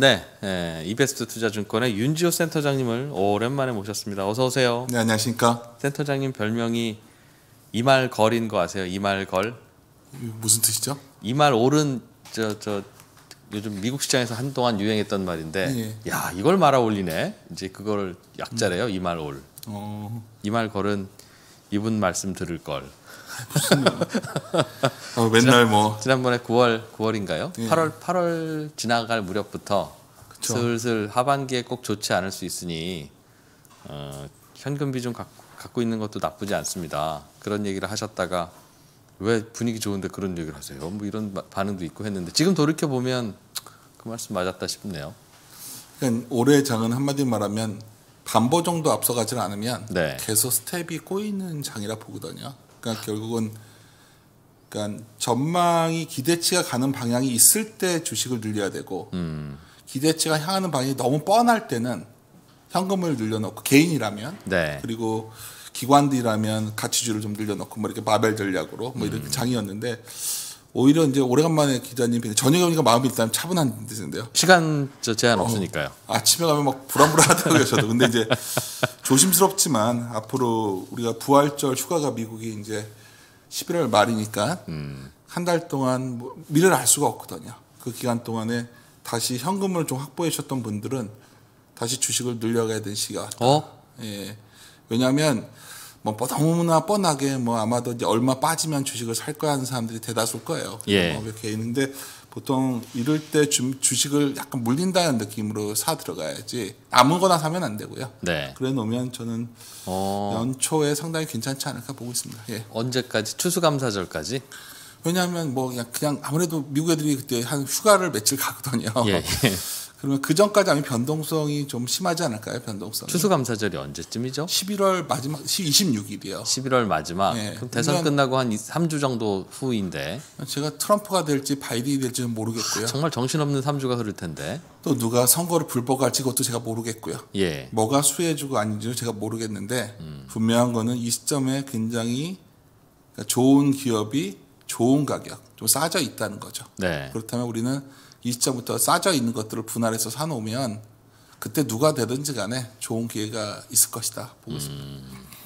네, 이베스트 투자증권의 윤지호 센터장님을 오랜만에 모셨습니다. 어서 오세요. 네, 안녕하십니까. 센터장님 별명이 이말걸인 거 아세요? 이말걸. 무슨 뜻이죠? 이말올은 저 요즘 미국 시장에서 한동안 유행했던 말인데, 예. 야 이걸 말아 올리네. 이제 그걸 약자래요. 이말올. 이말걸은 이분 말씀 들을 걸. 무슨 맨날 뭐 지난번에 9월인가요? 예. 8월 지나갈 무렵부터 그쵸. 슬슬 하반기에 꼭 좋지 않을 수 있으니 현금 비중 갖고 있는 것도 나쁘지 않습니다. 그런 얘기를 하셨다가 왜 분위기 좋은데 그런 얘기를 하세요? 뭐 이런 반응도 있고 했는데 지금 돌이켜 보면 그 말씀 맞았다 싶네요. 그러니까 올해 장은 한마디 말하면 반보 정도 앞서가지 않으면 네. 계속 스텝이 꼬이는 장이라 보거든요. 그러니까 결국은 그러니까 전망이 기대치가 가는 방향이 있을 때 주식을 늘려야 되고 기대치가 향하는 방향이 너무 뻔할 때는 현금을 늘려놓고 개인이라면 네. 그리고 기관들이라면 가치주를 좀 늘려놓고 뭐 이렇게 바벨 전략으로 뭐 이렇게 장이었는데 오히려 이제 오래간만에 기자님 저녁에 오니까 마음이 일단 차분한 데인데요. 시간 제한 없으니까요. 아침에 가면 막 불안불안하더라고요. 저도. 근데 이제 조심스럽지만 앞으로 우리가 부활절 휴가가 미국이 이제 11월 말이니까 한 달 동안 뭐 미래를 알 수가 없거든요. 그 기간 동안에 다시 현금을 좀 확보해 주셨던 분들은 다시 주식을 늘려가야 되는 시기가 왔다. 예. 왜냐하면 뭐 너무나 뻔하게 뭐 아마도 이제 얼마 빠지면 주식을 살 거야 하는 사람들이 대다수일 거예요. 예. 뭐 이렇게 있는데 보통 이럴 때 주식을 약간 물린다는 느낌으로 사 들어가야지 아무거나 사면 안 되고요. 네. 그래 놓으면 저는 연초에 상당히 괜찮지 않을까 보고 있습니다. 예. 언제까지? 추수감사절까지? 왜냐하면 뭐 그냥 아무래도 미국 애들이 그때 한 휴가를 며칠 가거든요. 예. 그러면 그 전까지 하면 변동성이 좀 심하지 않을까요? 변동성이. 추수감사절이 언제쯤이죠? 11월 마지막 26일이요. 11월 마지막. 예. 그럼 대선 끝나고 한 3주 정도 후인데. 제가 트럼프가 될지 바이든이 될지는 모르겠고요. 정말 정신없는 3주가 흐를 텐데. 또 누가 선거를 불복할지 그것도 제가 모르겠고요. 예. 뭐가 수혜주고 아닌지는 제가 모르겠는데 분명한 거는 이 시점에 굉장히 좋은 기업이 좋은 가격, 좀 싸져 있다는 거죠. 네. 그렇다면 우리는 이 시점부터 싸져 있는 것들을 분할해서 사놓으면 그때 누가 되든지 간에 좋은 기회가 있을 것이다 보고 있습니다.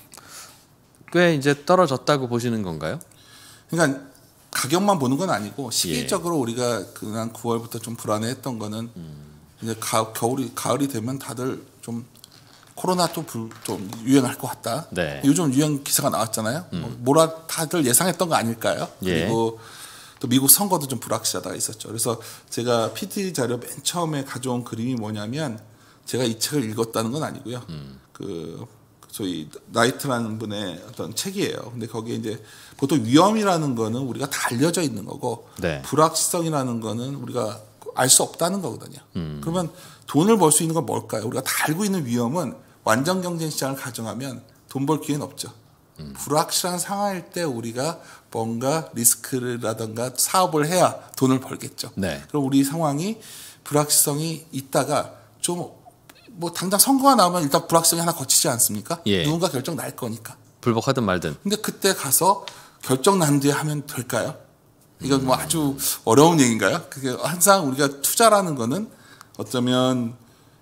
꽤 이제 떨어졌다고 보시는 건가요? 그러니까 가격만 보는 건 아니고 시기적으로 우리가 그냥 9월부터 좀 불안해했던 거는 이제 가을이 되면 다들 좀 코로나 또 좀 유행할 것 같다. 네. 요즘 유행 기사가 나왔잖아요. 다들 예상했던 거 아닐까요? 예. 그리고 또 미국 선거도 좀 불확실하다가 있었죠. 그래서 제가 PT 자료 맨 처음에 가져온 그림이 뭐냐면 제가 이 책을 읽었다는 건 아니고요. 그 소위 나이트라는 분의 어떤 책이에요. 근데 거기에 이제 보통 위험이라는 거는 우리가 다 알려져 있는 거고 네. 불확실성이라는 거는 우리가 알 수 없다는 거거든요. 그러면 돈을 벌 수 있는 건 뭘까요? 우리가 다 알고 있는 위험은 완전 경쟁 시장을 가정하면 돈 벌 기회는 없죠. 불확실한 상황일 때 우리가 뭔가 리스크라든가 사업을 해야 돈을 벌겠죠. 네. 그럼 우리 상황이 불확실성이 있다가 좀 뭐 당장 선거가 나오면 일단 불확실성이 하나 거치지 않습니까? 예. 누군가 결정 날 거니까. 불복하든 말든. 근데 그때 가서 결정 난 뒤에 하면 될까요? 이건 뭐 아주 어려운 얘기인가요? 그게 항상 우리가 투자라는 거는 어쩌면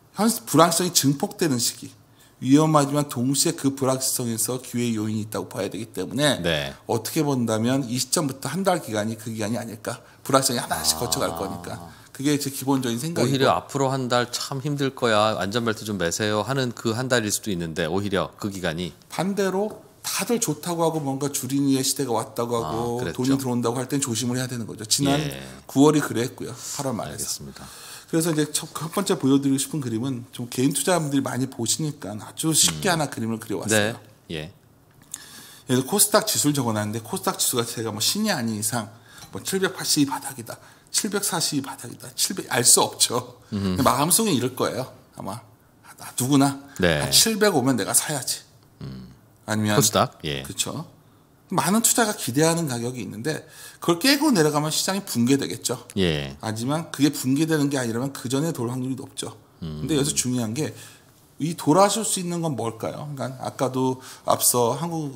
불확실성이 증폭되는 시기. 위험하지만 동시에 그 불확실성에서 기회의 요인이 있다고 봐야 되기 때문에 네. 어떻게 본다면 이 시점부터 한 달 기간이 그 기간이 아닐까. 불확실성이 하나씩 거쳐갈 거니까. 그게 제 기본적인 생각이고. 오히려 앞으로 한 달 참 힘들 거야. 안전벨트 좀 매세요 하는 그 한 달일 수도 있는데 오히려 그 기간이. 반대로 다들 좋다고 하고 뭔가 주린이의 시대가 왔다고 하고 그랬죠. 돈이 들어온다고 할 땐 조심을 해야 되는 거죠. 지난 예. 9월이 그랬고요. 8월 말에서. 알겠습니다. 그래서 이제 첫 번째 보여드리고 싶은 그림은 좀 개인 투자자분들이 많이 보시니까 아주 쉽게 하나 그림을 그려왔어요. 네. 예. 얘는 코스닥 지수를 적어놨는데 코스닥 지수가 제가 뭐 신이 아닌 이상 뭐 780이 바닥이다, 740이 바닥이다, 알 수 없죠. 마음속에 이럴 거예요. 아마 누구나 네. 한 700 오면 내가 사야지. 아니면 코스닥. 예. 그렇죠. 많은 투자가 기대하는 가격이 있는데 그걸 깨고 내려가면 시장이 붕괴되겠죠. 예. 하지만 그게 붕괴되는 게 아니라면 그 전에 돌 확률이 높죠. 근데 여기서 중요한 게 이 돌아설 수 있는 건 뭘까요? 그러니까 아까도 앞서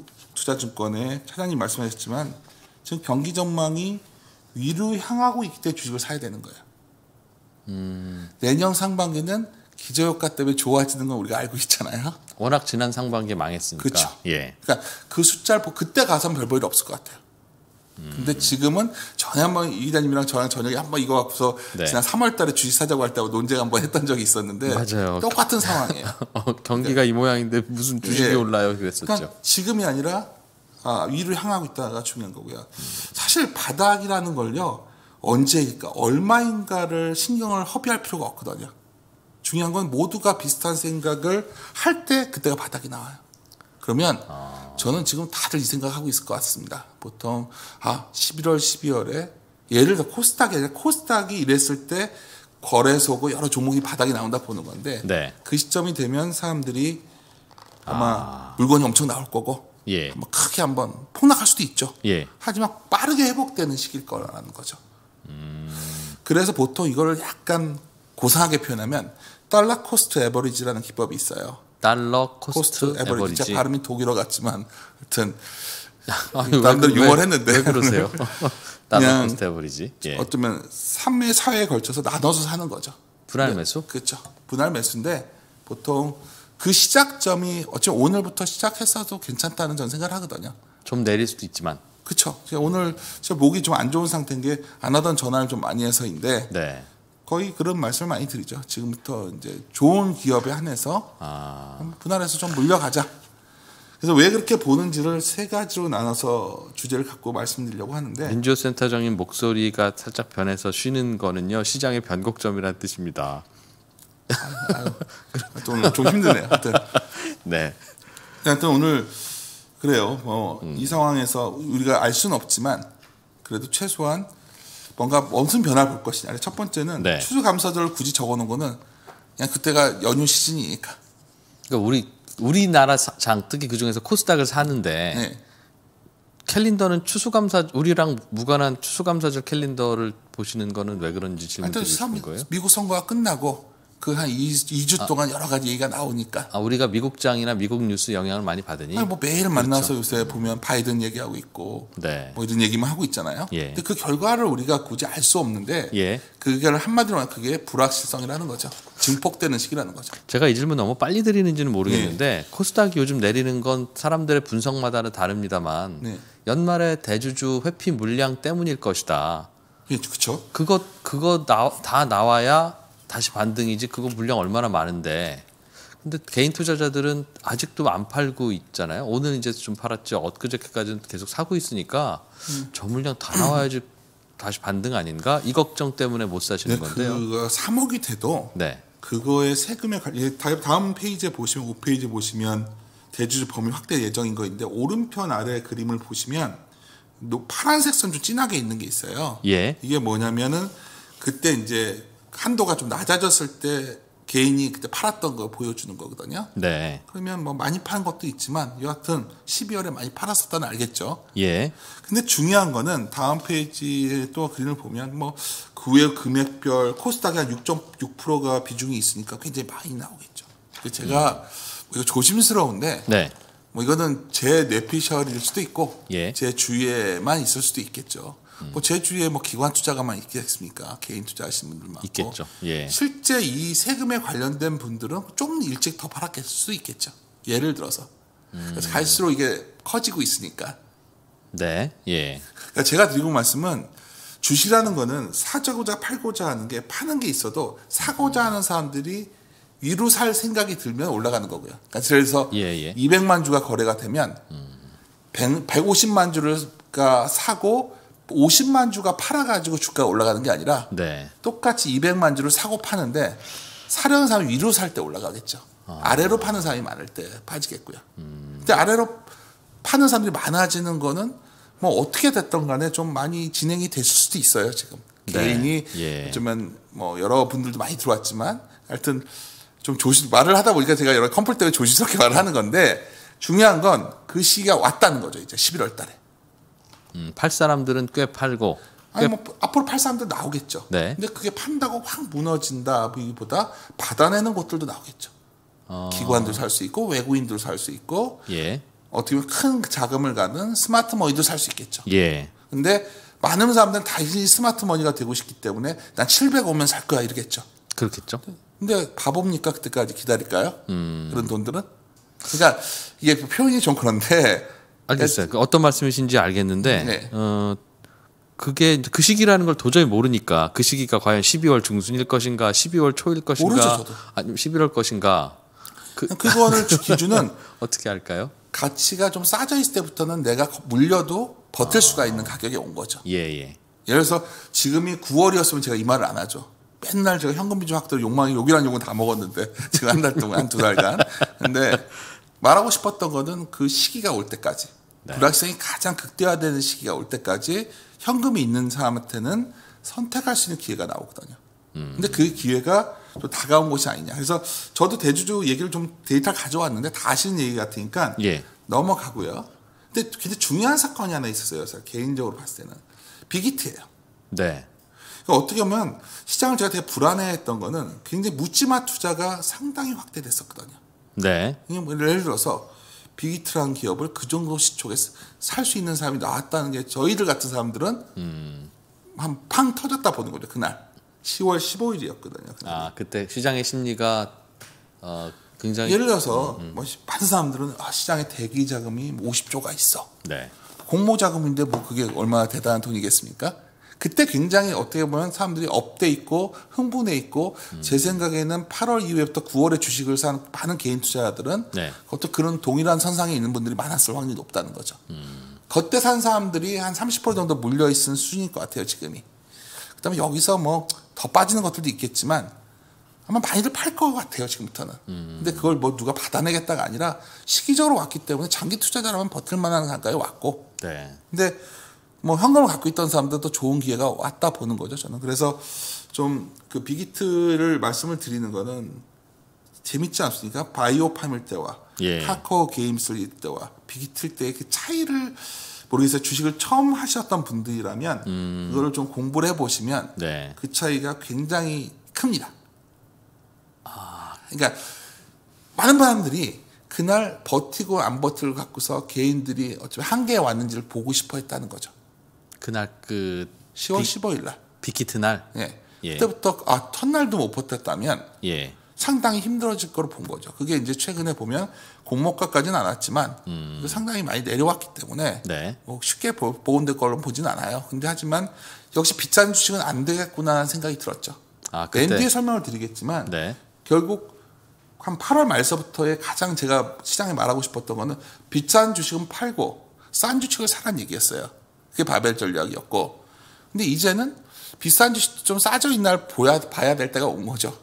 한국투자증권의 차장님 말씀하셨지만 지금 경기 전망이 위로 향하고 있기 때문에 주식을 사야 되는 거예요. 내년 상반기는 기저효과 때문에 좋아지는 건 우리가 알고 있잖아요. 워낙 지난 상반기에 망했으니까. 그렇죠. 예. 그러니까 그 숫자를 보고 그때 가서는 별 볼 일 없을 것 같아요. 근데 지금은 전에 한번 이 기자님이랑 저랑 저녁에 한번 이거 갖고서 네. 지난 3월달에 주식 사자고 할 때 논쟁 한번 했던 적이 있었는데 맞아요. 똑같은 상황이에요. 경기가 이 모양인데 무슨 주식이 예. 올라요 그랬었죠. 그러니까 지금이 아니라 위로 향하고 있다가 중요한 거고요. 사실 바닥이라는 걸요. 언제일까 얼마인가를 신경을 허비할 필요가 없거든요. 중요한 건 모두가 비슷한 생각을 할 때 그때가 바닥이 나와요. 그러면 저는 지금 다들 이 생각하고 있을 것 같습니다. 보통 11월, 12월에 예를 들어 코스닥이 이랬을 때 거래소고 여러 종목이 바닥이 나온다 보는 건데 네. 그 시점이 되면 사람들이 아마 물건이 엄청 나올 거고 예. 뭐 크게 한번 폭락할 수도 있죠. 예. 하지만 빠르게 회복되는 시기일 거라는 거죠. 그래서 보통 이거를 약간 고상하게 표현하면 달러 코스트 에버리지라는 기법이 있어요. 달러 코스트 에버리지. 제 발음이 독일어 같지만 하여튼 아니, 남들 유머했는데 왜 그러세요? 달러 그냥 코스트 에버리지. 예. 어쩌면 3회, 4회에 걸쳐서 나눠서 사는 거죠. 분할 매수? 그렇죠. 분할 매수인데 보통 그 시작점이 어쩌면 오늘부터 시작했어도 괜찮다는 전 생각을 하거든요. 좀 내릴 수도 있지만. 그렇죠. 오늘 제가 목이 좀 안 좋은 상태인 게 안 하던 전화를 좀 많이 해서인데 네. 거의 그런 말씀을 많이 드리죠. 지금부터 이제 좋은 기업에 한해서 분할해서 좀 물려가자. 그래서 왜 그렇게 보는지를 세 가지로 나눠서 주제를 갖고 말씀드리려고 하는데 민주호 센터장님 목소리가 살짝 변해서 쉬는 거는요 시장의 변곡점이라는 뜻입니다. 또 오늘 좀 힘드네요. 하여튼, 네. 하여튼 오늘 그래요. 이 상황에서 우리가 알 수는 없지만 그래도 최소한 뭔가 무슨 변화를 볼 것이냐. 첫 번째는 네. 추수감사절을 굳이 적어놓은 거는 그냥 그때가 연휴 시즌이니까. 그러니까 우리나라 장특히 그 중에서 코스닥을 사는데 네. 캘린더는 추수감사 우리랑 무관한 추수감사절 캘린더를 보시는 거는 왜 그런지 질문 드리고 싶은 거예요. 미국 선거가 끝나고 그 한 2주 동안 여러 가지 얘기가 나오니까. 우리가 미국장이나 미국 뉴스 영향을 많이 받으니. 아니, 뭐 매일 만나서 요새 보면 바이든 얘기하고 있고, 네. 뭐 이런 얘기만 하고 있잖아요. 예. 근데 그 결과를 우리가 굳이 알 수 없는데, 예. 그걸 한마디로 말하면 그게 불확실성이라는 거죠. 증폭되는 시기라는 거죠. 제가 이 질문 너무 빨리 드리는지는 모르겠는데 코스닥이 요즘 내리는 건 사람들의 분석마다는 다릅니다만 네. 연말에 대주주 회피 물량 때문일 것이다. 예, 그렇죠. 그거 다 나와야 다시 반등이지. 그거 물량 얼마나 많은데. 근데 개인 투자자들은 아직도 안 팔고 있잖아요. 오늘 이제 좀 팔았지. 엊그저께까지는 계속 사고 있으니까 저 물량 다 나와야지 다시 반등 아닌가? 이 걱정 때문에 못 사시는 건데요. 그거 3억이 돼도 네. 그거의 세금에 다음 페이지에 보시면 5페이지 보시면 대주주 범위 확대 예정인 거인데 오른편 아래 그림을 보시면 파란색 선 좀 진하게 있는 게 있어요. 예. 이게 뭐냐면은 그때 이제 한도가 좀 낮아졌을 때 개인이 그때 팔았던 거 보여주는 거거든요. 네. 그러면 뭐 많이 파는 것도 있지만 여하튼 12월에 많이 팔았었다는 알겠죠. 예. 근데 중요한 거는 다음 페이지에 또 그림을 보면 뭐 그 외 금액별 코스닥이 한 6.6%가 비중이 있으니까 굉장히 많이 나오겠죠. 제가 이거 조심스러운데 네. 뭐 이거는 제 뇌피셜일 수도 있고 예. 제 주위에만 있을 수도 있겠죠. 뭐 제 주위에 뭐 기관 투자가만 있겠습니까? 개인 투자하시는 분들 많고 있겠죠. 예. 실제 이 세금에 관련된 분들은 좀 일찍 더 팔았을 수도 있겠죠. 예를 들어서 그래서 갈수록 이게 커지고 있으니까. 네. 예. 그러니까 제가 드리고 말씀은 주식이라는 거는 사고자 팔고자 하는 게 파는 게 있어도 사고자 하는 사람들이 위로 살 생각이 들면 올라가는 거고요. 그러니까 그래서 예. 200만 주가 거래가 되면 150만 주가 사고 50만 주가 팔아가지고 주가가 올라가는 게 아니라 네. 똑같이 200만 주를 사고 파는데 사려는 사람이 위로 살 때 올라가겠죠. 아래로 파는 사람이 많을 때 빠지겠고요. 근데 아래로 파는 사람들이 많아지는 거는 뭐 어떻게 됐던 간에 좀 많이 진행이 됐을 수도 있어요. 지금 네. 개인이 예. 어쩌면 뭐 여러 분들도 많이 들어왔지만 하여튼 좀 말을 하다 보니까 제가 여러 컴플 때문에 조심스럽게 말을 하는 건데 중요한 건 그 시기가 왔다는 거죠. 이제 11월 달에. 팔 사람들은 꽤 팔고. 아니 뭐 앞으로 팔 사람들 나오겠죠. 네. 근데 그게 판다고 확 무너진다보다 받아내는 곳들도 나오겠죠. 기관도 살 수 있고 외국인도 살 수 있고 예. 어떻게 보면 큰 자금을 가는 스마트 머니도 살 수 있겠죠. 예. 근데 많은 사람들은 다시 스마트머니가 되고 싶기 때문에 난 700 오면 살 거야 이러겠죠. 그렇겠죠. 근데 바보입니까? 그때까지 기다릴까요? 그런 돈들은? 그러니까 이게 표현이 좀 그런데 알겠어요. 그 어떤 말씀이신지 알겠는데 네. 그게 그 시기라는 걸 도저히 모르니까 그 시기가 과연 12월 중순일 것인가 12월 초일 것인가 모르죠, 저도. 아니면 11월 것인가 그거를 기준은 어떻게 할까요? 가치가 좀 싸져 있을 때부터는 내가 물려도 버틸 수가 있는 가격에 온 거죠. 예. 예를 들어서 지금이 9월이었으면 제가 이 말을 안 하죠. 맨날 제가 현금 비중 확대로 욕이란 욕은 다 먹었는데 제가 한 달 동안 한 2달간. 근데 말하고 싶었던 거는 그 시기가 올 때까지 불확실성이 가장 극대화되는 시기가 올 때까지 현금이 있는 사람한테는 선택할 수 있는 기회가 나오거든요. 근데 그 기회가 좀 다가온 것이 아니냐. 그래서 저도 대주주 얘기를 좀 데이터를 가져왔는데 다 아시는 얘기 같으니까 예. 넘어가고요. 근데 굉장히 중요한 사건이 하나 있었어요. 제가 개인적으로 봤을 때는. 빅히트예요. 네. 그러니까 어떻게 보면 시장을 제가 되게 불안해했던 거는 굉장히 묻지마 투자가 상당히 확대됐었거든요. 네. 예를 들어서 빅히트라는 기업을 그 정도 시초에 살 수 있는 사람이 나왔다는 게 저희들 같은 사람들은 한 팡 터졌다 보는 거죠. 그날 10월 15일이었거든요. 아 그때 시장의 심리가 굉장히 예를 들어서 뭐 많은 사람들은 시장에 대기 자금이 50조가 있어. 네. 공모 자금인데 뭐 그게 얼마나 대단한 돈이겠습니까? 그때 굉장히 어떻게 보면 사람들이 업돼 있고 흥분해 있고 제 생각에는 8월 이후부터 9월에 주식을 산 많은 개인 투자자들은 네. 그것도 그런 동일한 선상에 있는 분들이 많았을 확률이 높다는 거죠. 그때 산 사람들이 한 30% 정도 물려 있는 수준일 것 같아요, 지금이. 그다음에 여기서 뭐 더 빠지는 것들도 있겠지만 아마 많이들 팔 것 같아요, 지금부터는. 근데 그걸 뭐 누가 받아내겠다가 아니라 시기적으로 왔기 때문에 장기 투자자라면 버틸 만한 단가에 왔고. 네. 근데 뭐 현금을 갖고 있던 사람들도 좋은 기회가 왔다 보는 거죠, 저는. 그래서 좀 그 빅히트를 말씀을 드리는 거는 재밌지 않습니까? 바이오 팜일 때와 예. 카카오 게임스일 때와 빅히트일 때의 그 차이를 모르겠어요. 주식을 처음 하셨던 분들이라면 그거를 좀 공부를 해보시면 네. 그 차이가 굉장히 큽니다. 그러니까 많은 사람들이 그날 버티고 안 버티고 갖고서 개인들이 어차피 한계에 왔는지를 보고 싶어 했다는 거죠. 그날 그 10월 15일 날. 빅히트 날. 예. 예. 그때부터 첫날도 못 버텼다면 예. 상당히 힘들어질 거로 본 거죠. 그게 이제 최근에 보면 공모가까지는 않았지만 상당히 많이 내려왔기 때문에 네. 뭐 쉽게 복원될 걸로 보진 않아요. 근데 하지만 역시 비싼 주식은 안 되겠구나라는 생각이 들었죠. 아 맨 그때. 뒤에 설명을 드리겠지만 네. 결국 한 8월 말서부터의 가장 제가 시장에 말하고 싶었던 거는 비싼 주식은 팔고 싼 주식을 사라는 얘기였어요. 그게 바벨 전략이었고. 근데 이제는 비싼 주식도 좀 싸져 있는 날 봐야 될 때가 온 거죠.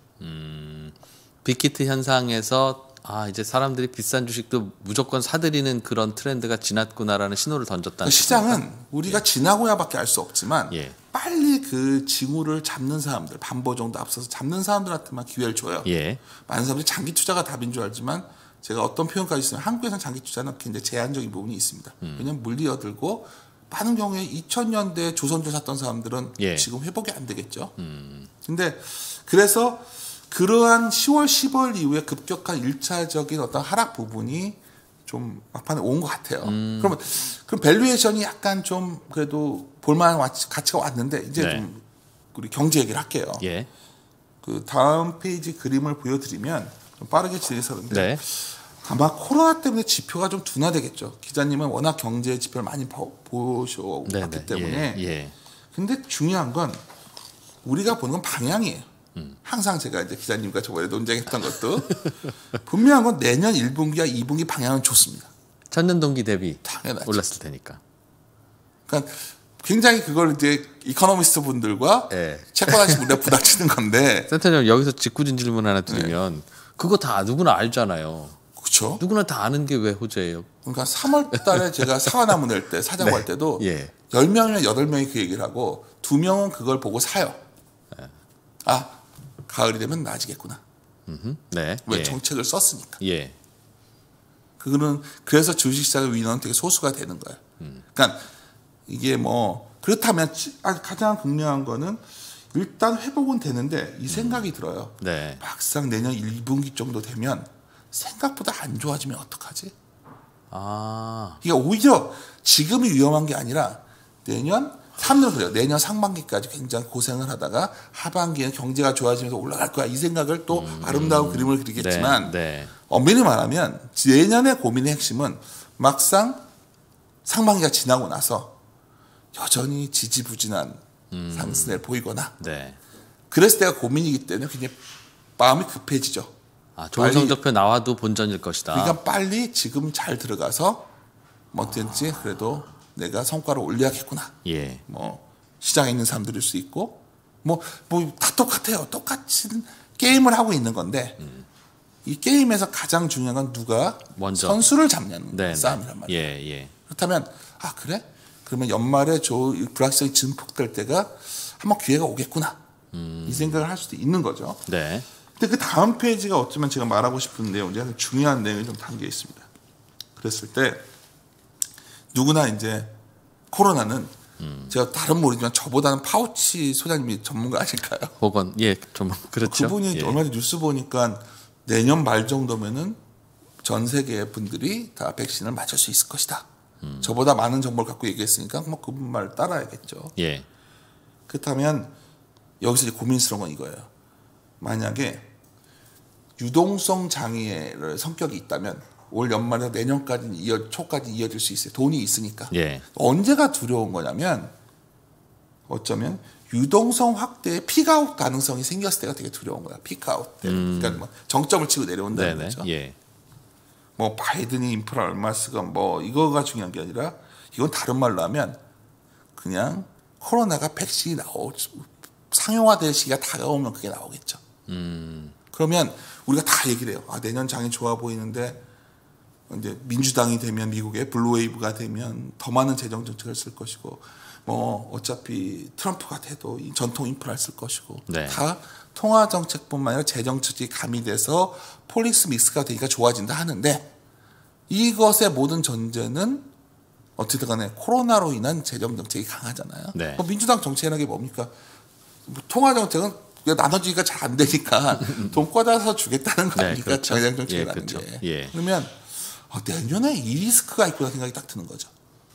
빅히트 현상에서 이제 사람들이 비싼 주식도 무조건 사들이는 그런 트렌드가 지났구나라는 신호를 던졌다는 시장은 뜻입니까? 우리가 지나고야밖에 알 수 없지만 예. 빨리 그 징후를 잡는 사람들, 반보 정도 앞서서 잡는 사람들한테만 기회를 줘요. 예. 많은 사람들이 장기 투자가 답인 줄 알지만 제가 어떤 표현까지 있으면 한국에서는 장기 투자는 굉장히 제한적인 부분이 있습니다. 왜냐하면 물리어들고 많은 경우에 2000년대 조선주 샀던 사람들은 예. 지금 회복이 안 되겠죠. 근데 그래서 그러한 10월 15일 이후에 급격한 1차적인 어떤 하락 부분이 좀 막판에 온 것 같아요. 그럼 밸류에이션이 약간 좀 그래도 볼만한 가치가 왔는데 이제 네. 좀 우리 경제 얘기를 할게요. 예. 그 다음 페이지 그림을 보여드리면 좀 빠르게 진행하는데 네. 아마 코로나 때문에 지표가 좀 둔화되겠죠. 기자님은 워낙 경제 지표를 많이 보셔왔기 네네. 때문에. 예. 근데 중요한 건 우리가 보는 건 방향이에요. 항상 제가 이제 기자님과 저번에 논쟁했던 것도 분명한 건 내년 1분기와 2분기 방향은 좋습니다. 전년 동기 대비 당연하죠. 올랐을 테니까. 그러니까 굉장히 그걸 이제 이코노미스트 분들과 예. 채권하신 분들 부닥치는 건데 센터장 여기서 직구진 질문 하나 드리면 그거 다 누구나 알잖아요. 그렇죠. 누구나 다 아는 게 왜 호재예요? 그러니까 3월 달에 제가 사과나무 낼 때 사자고 할 때도 예. 10명이면 8명이 그 얘기를 하고 2명은 그걸 보고 사요. 가을이 되면 나아지겠구나. 네. 왜 예. 정책을 썼으니까. 예. 그거는 그래서 주식시장의 위너는 되게 소수가 되는 거예요. 그러니까 이게 뭐 그렇다면 가장 극명한 거는 일단 회복은 되는데 이 생각이 들어요. 네. 막상 내년 1분기 정도 되면 생각보다 안 좋아지면 어떡하지? 아. 이게 오히려 지금이 위험한 게 아니라 내년 사람들은 그래요. 내년 상반기까지 굉장히 고생을 하다가 하반기에는 경제가 좋아지면서 올라갈 거야. 이 생각을 또 아름다운 그림을 그리겠지만 네. 엄밀히 말하면 내년의 고민의 핵심은 막상 상반기가 지나고 나서 여전히 지지부진한 상승을 보이거나 네. 그래서 내가 고민이기 때문에 굉장히 마음이 급해지죠. 좋은 성적표 나와도 본전일 것이다. 그러니까 빨리 지금 잘 들어가서 뭐든지 그래도 내가 성과를 올려야겠구나. 예. 뭐 시장에 있는 사람들일 수 있고 뭐 다 똑같아요. 똑같은 게임을 하고 있는 건데 이 게임에서 가장 중요한 건 누가 먼저 선수를 잡냐는 네, 싸움이란 말이에요. 예. 그렇다면 그래? 그러면 연말에 불확실성이 증폭될 때가 한번 기회가 오겠구나. 이 생각을 할 수도 있는 거죠. 네. 근데 그 다음 페이지가 어쩌면 제가 말하고 싶은 내용, 제가 중요한 내용이 좀 담겨 있습니다. 그랬을 때 누구나 이제 코로나는 제가 다른 모르지만 저보다는 파우치 소장님이 전문가 아실까요? 혹은 좀 그렇죠. 그분이 예. 얼마 전에 뉴스 보니까 내년 말 정도면은 전 세계 분들이 다 백신을 맞을 수 있을 것이다. 저보다 많은 정보를 갖고 얘기했으니까 뭐 그분 말 따라야겠죠. 예. 그렇다면 여기서 이제 고민스러운 건 이거예요. 만약에 유동성 장애의 성격이 있다면 올 연말에서 내년까지 초까지 이어질 수 있어요. 돈이 있으니까. 예. 언제가 두려운 거냐면 어쩌면 유동성 확대에 픽아웃 가능성이 생겼을 때가 되게 두려운 거야. 픽아웃 때. 그러니까 뭐 정점을 치고 내려온다는 네네. 거죠. 예. 뭐 바이든이 인프라 얼마 쓰건 뭐 이거가 중요한 게 아니라 이건 다른 말로 하면 그냥 코로나가 백신이 상용화될 시기가 다가오면 그게 나오겠죠. 그러면 우리가 다 얘기를 해요. 내년 장이 좋아 보이는데 이제 민주당이 되면 미국의 블루웨이브가 되면 더 많은 재정 정책을 쓸 것이고 뭐 어차피 트럼프가 돼도 이 전통 인프라를 쓸 것이고 네. 다 통화 정책뿐만 아니라 재정 정책이 가미돼서 폴리스 믹스가 되니까 좋아진다 하는데 이것의 모든 전제는 어쨌든 간에 코로나로 인한 재정 정책이 강하잖아요. 네. 뭐 민주당 정책이라는 게 뭡니까? 뭐 통화 정책은 나눠주기가 잘 안 되니까 돈 꽂아서 주겠다는 거 아닙니까? 그렇죠. 재정 정책이라는 그렇죠. 게. 예. 그러면 내년에 이 리스크가 있구나 생각이 딱 드는 거죠.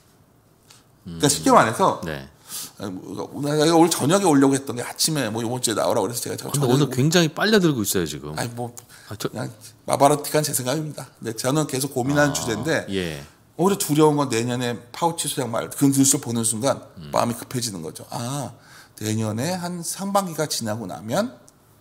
그러니까 쉽게 말해서 네. 내가 오늘 저녁에 오려고 했던 게 아침에 뭐 이번 주에 나오라고 그래서 제가 근데 오늘 굉장히 빨려들고 있어요 지금. 그냥 마바라틱한 제 생각입니다. 근데 저는 계속 고민하는 주제인데 예. 오히려 두려운 건 내년에 파우치 소장 말 그 뉴스를 보는 순간 마음이 급해지는 거죠. 내년에 한 상반기가 지나고 나면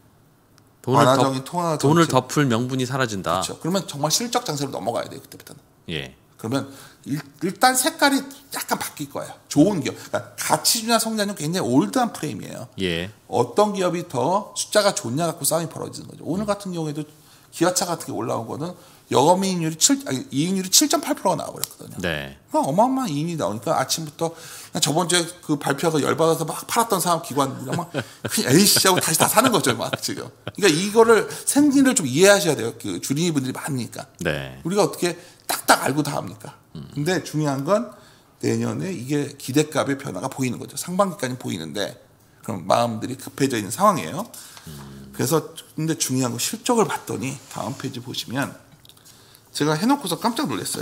완화적인 통화 돈을 덮을 명분이 사라진다. 그렇죠. 그러면 정말 실적 장세로 넘어가야 돼요 그때부터는. 예. 그러면 일단 색깔이 약간 바뀔 거예요. 좋은 기업. 그러니까 가치주나 성장률 굉장히 올드한 프레임이에요. 예. 어떤 기업이 더 숫자가 좋냐 갖고 싸움이 벌어지는 거죠. 오늘 같은 경우에도 기아차 같은 게 올라온 거는 영업이익률이 이익률이 7.8%가 나와버렸거든요. 네. 그러니까 어마어마한 이익이 나오니까 아침부터 그냥 저번 주에 그 발표가 열받아서 막 팔았던 사람 기관들이 막 그냥 에이씨 하고 다시 다 사는 거죠. 막 지금. 그러니까 이거를 생리를 좀 이해하셔야 돼요. 그 주린이 분들이 많으니까. 네. 우리가 어떻게 딱딱 알고 다 합니까? 근데 중요한 건 내년에 이게 기대값의 변화가 보이는 거죠. 상반기까지 보이는데 그럼 마음들이 급해져 있는 상황이에요. 그래서 근데 중요한 건 실적을 봤더니 다음 페이지 보시면 제가 해놓고서 깜짝 놀랐어요.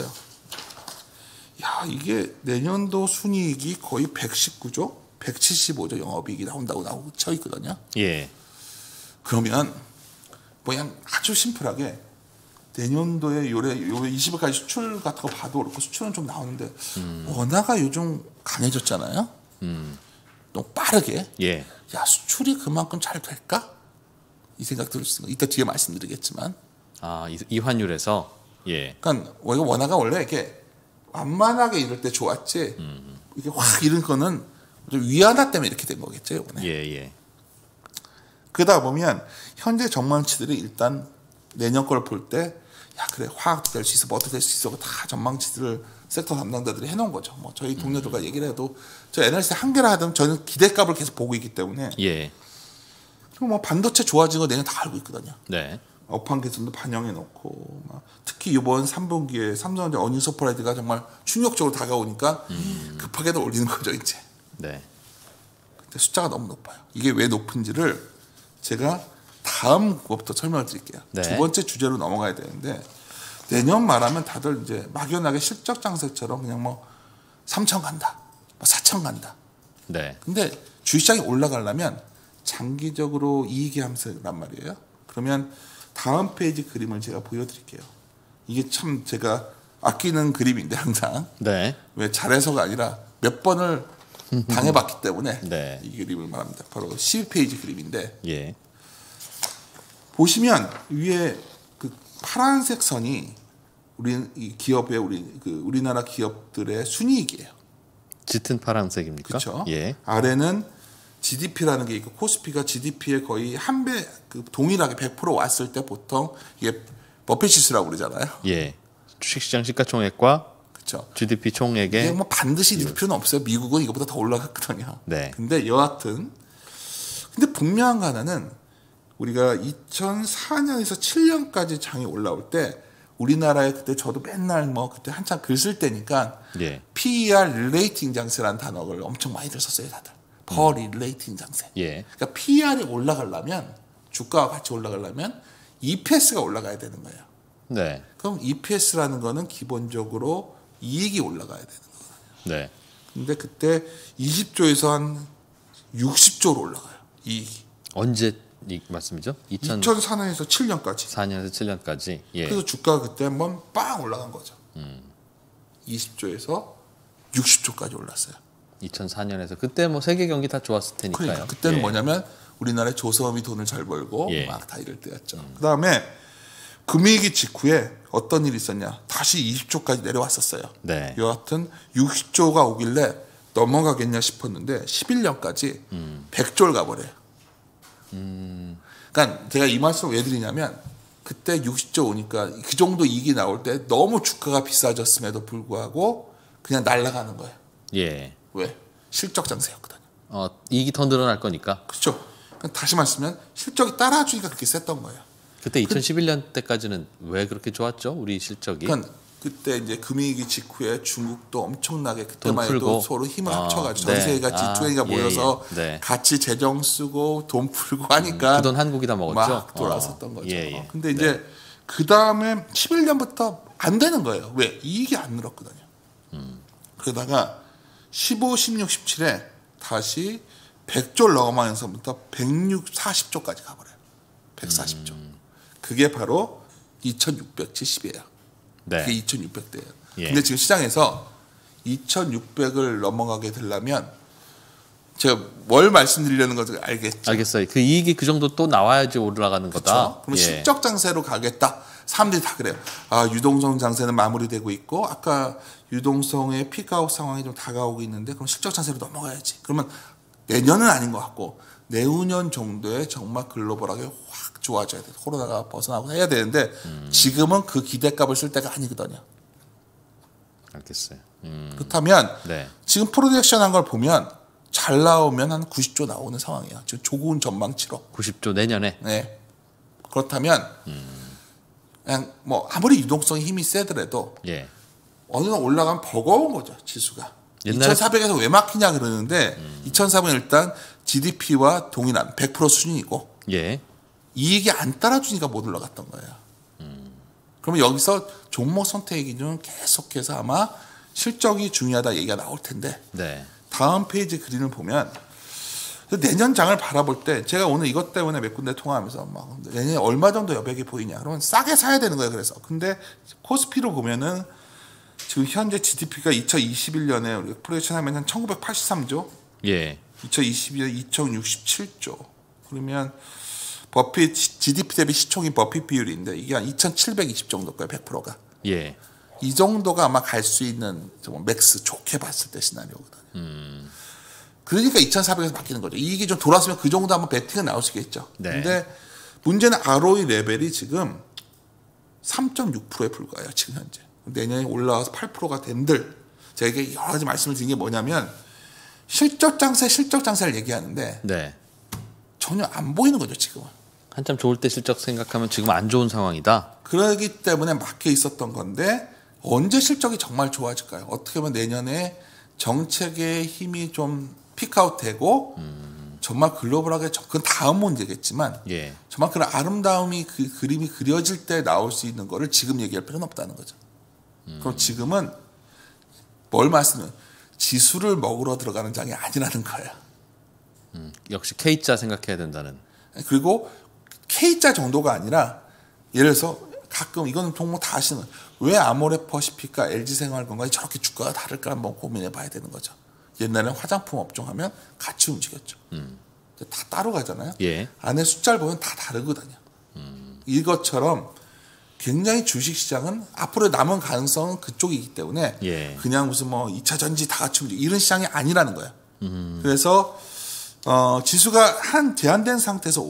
야, 이게 내년도 순이익이 거의 119조, 175조 영업이익이 나온다고 쳐 있거든요. 예. 그러면 뭐 그냥 아주 심플하게 내년도에 요래 20일까지 수출 같은 거 봐도 그렇고 수출은 좀 나오는데 원화가 요즘 강해졌잖아요. 너무 빠르게. 예. 야, 수출이 그만큼 잘 될까? 이 생각 들을 수 있는 거. 이따 뒤에 말씀드리겠지만. 이 환율에서 예. 그러니까 원화가 원래 이렇게 완만하게 이럴 때 좋았지. 이게 확 이런 거는 좀 위안화 때문에 이렇게 된 거겠죠, 이번에. 예. 그러다 보면 현재 전망치들이 일단 내년 걸 볼 때 야, 그래, 화학도 될 수 있어, 뭐도 될 수 있어, 다 전망치들을 섹터 담당자들이 해놓은 거죠. 뭐 저희 동료들과 얘기를 해도 저 애널리스트 한개라 하든 저는 기대값을 계속 보고 있기 때문에. 예. 그리고 뭐 반도체 좋아지는 거 내년 다 알고 있거든요. 네. 업황 개선도 반영해 놓고 특히 이번 3분기에 삼성전자 어닝 서프라이즈가 정말 충격적으로 다가오니까 급하게도 올리는 거죠 이제. 네. 근데 숫자가 너무 높아요. 이게 왜 높은지를 제가 다음 것부터 설명을 드릴게요. 네. 두 번째 주제로 넘어가야 되는데 내년 말하면 다들 이제 막연하게 실적 장세처럼 그냥 뭐 3천 간다, 뭐 4천 간다 네. 근데 주식시장이 올라가려면 장기적으로 이익이 함수란 말이에요. 그러면 다음 페이지 그림을 제가 보여드릴게요. 이게 참 제가 아끼는 그림인데 항상 네. 왜 잘해서가 아니라 몇 번을 당해봤기 때문에 네. 이 그림을 말합니다. 바로 12페이지 그림인데 예. 보시면 위에 그 파란색 선이 우리 이 기업의 우리나라 기업들의 순이익이에요. 짙은 파란색입니까? 그렇죠. 예. 아래는 GDP라는 게 있고 코스피가 GDP의 거의 한 배 동일하게 100% 왔을 때 보통 이게 버핏 지수라고 그러잖아요. 예. 주식시장 시가총액과 그렇죠. GDP 이게 총액의 뭐 반드시 이럴 필요는 없어요. 미국은 이거보다 더 올라갔거든요. 네. 근데 여하튼 근데 분명한 거 하나는 우리가 2004년에서 7년까지 장이 올라올 때 우리나라에 그때 저도 맨날 뭐 그때 한참 글 쓸 때니까 예. PER 릴레이팅 장세라는 단어를 엄청 많이들 썼어요, 다들. 퍼 릴레이팅 장세. 예. 그러니까 PER이 올라가려면 주가와 같이 올라가려면 EPS가 올라가야 되는 거예요. 네. 그럼 EPS라는 거는 기본적으로 이익이 올라가야 되는 거예요. 네. 근데 그때 20조에서 한 60조로 올라가요. 이익이. 언제 이 말씀이죠? 2004년에서 7년까지. 2004년에서 7년까지. 예. 그래서 주가가 그때 한번 빵 올라간 거죠. 20조에서 60조까지 올랐어요. 2004년에서 그때 뭐 세계 경기 다 좋았을 테니까요. 그러니까 그때는 예. 뭐냐면 우리나라의 조선이 돈을 잘 벌고 예. 막 다 이럴 때였죠. 그다음에 금위기 직후에 어떤 일이 있었냐? 다시 20조까지 내려왔었어요. 네. 여하튼 60조가 오길래 넘어가겠냐 싶었는데 11년까지 100조를 가버려요. 그러니까 제가 이 말씀을 왜 드리냐면 그때 60조 오니까 그 정도 이익이 나올 때 너무 주가가 비싸졌음에도 불구하고 그냥 날아가는 거예요. 예. 왜? 실적 장세였거든요. 이익이 더 늘어날 거니까. 그렇죠. 그러니까 다시 말씀하면 실적이 따라주니까 그렇게 셌던 거예요. 그때 2011년 때까지는 왜 그렇게 좋았죠? 우리 실적이. 그러니까 그때 이제 금위기 직후에 중국도 엄청나게 그때만 돈 해도 풀고. 서로 힘을 합쳐가지고 네. 전 세계가 G20가 예, 모여서 예. 네. 같이 재정 쓰고 돈 풀고 하니까 그 돈 한국이 다 먹었죠. 막 돌아섰던 거죠. 예, 예. 근데 이제 그 다음에 11년부터 안 되는 거예요. 왜? 이익이 안 늘었거든요. 그러다가 15, 16, 17에 다시 100조를 넘어가면서부터 140조까지 가버려요. 140조. 그게 바로 2670이에요. 네. 그게 2600대예요. 예. 근데 지금 시장에서 2600을 넘어가게 되려면 제가 뭘 말씀드리려는 건지 알겠죠? 알겠어요. 그 이익이 그 정도 또 나와야지 올라가는 거다. 그렇죠? 그럼 예. 실적 장세로 가겠다. 사람들이 다 그래요. 아, 유동성 장세는 마무리되고 있고 아까 유동성의 피크아웃 상황이 좀 다가오고 있는데 그럼 실적 장세로 넘어가야지. 그러면 내년은 아닌 것 같고 내후년 정도에 정말 글로벌하게 확 좋아져야 돼. 코로나가 벗어나고 해야 되는데 지금은 그 기대값을 쓸 때가 아니거든요. 알겠어요. 그렇다면 네. 지금 프로젝션 한 걸 보면 잘 나오면 한 90조 나오는 상황이에요. 지금 조금 전망치로. 90조 내년에. 네. 그렇다면 그냥 뭐 아무리 유동성이 힘이 세더라도 예. 어느 날 올라가면 버거운 거죠, 지수가. 옛날에 2400에서 왜 막히냐 그러는데 2400은 일단 GDP와 동일한 100% 수준이고 예. 이익이 안 따라주니까 못 올라갔던 거예요. 그러면 여기서 종목 선택 기준은 계속해서 아마 실적이 중요하다 얘기가 나올 텐데 네. 다음 페이지 그림을 보면 내년 장을 바라볼 때 제가 오늘 이것 때문에 몇 군데 통화하면서 막 내년에 얼마 정도 여백이 보이냐 그러면 싸게 사야 되는 거예요. 그래서 근데 코스피로 보면은 지금 현재 GDP가 2021년에 우리가 프로젝션 하면 한 1983조, 예. 2022년 2067조. 그러면 버핏 GDP 대비 시총이 버핏 비율인데 이게 한 2720 정도일 거예요. 100%가. 예. 이 정도가 아마 갈 수 있는 맥스 좋게 봤을 때 시나리오거든요. 그러니까 2,400에서 바뀌는 거죠. 이익이 좀 돌았으면 그 정도 한번 배팅은 나올 수 있겠죠. 네. 근데 문제는 ROE 레벨이 지금 3.6%에 불과해요. 지금 현재. 내년에 올라와서 8%가 된들. 제가 이게 여러 가지 말씀을 드린 게 뭐냐면 실적 장세를 얘기하는데 네. 전혀 안 보이는 거죠. 지금은. 한참 좋을 때 실적 생각하면 지금 안 좋은 상황이다. 그러기 때문에 막혀 있었던 건데 언제 실적이 정말 좋아질까요? 어떻게 보면 내년에 정책의 힘이 좀 피크아웃 되고 정말 글로벌하게 접근 다음 문제겠지만 예. 정말 그런 아름다움이 그 그림이 그려질 때 나올 수 있는 거를 지금 얘기할 필요는 없다는 거죠. 그럼 지금은 뭘 말씀을 지수를 먹으러 들어가는 장이 아니라는 거예요. 역시 K자 생각해야 된다는. 그리고 K자 정도가 아니라 예를 들어서 가끔 이거는 종목 다 아시는 거예요. 왜 아모레퍼시픽과 LG생활건강이 저렇게 주가가 다를까 한번 고민해 봐야 되는 거죠. 옛날에는 화장품 업종 하면 같이 움직였죠. 다 따로 가잖아요. 예. 안에 숫자를 보면 다 다르거든요. 이것처럼 굉장히 주식시장은 앞으로 남은 가능성은 그쪽이기 때문에 예. 그냥 무슨 뭐 2차 전지 다 같이 움직이고 이런 시장이 아니라는 거예요. 그래서 지수가 한 제한된 상태에서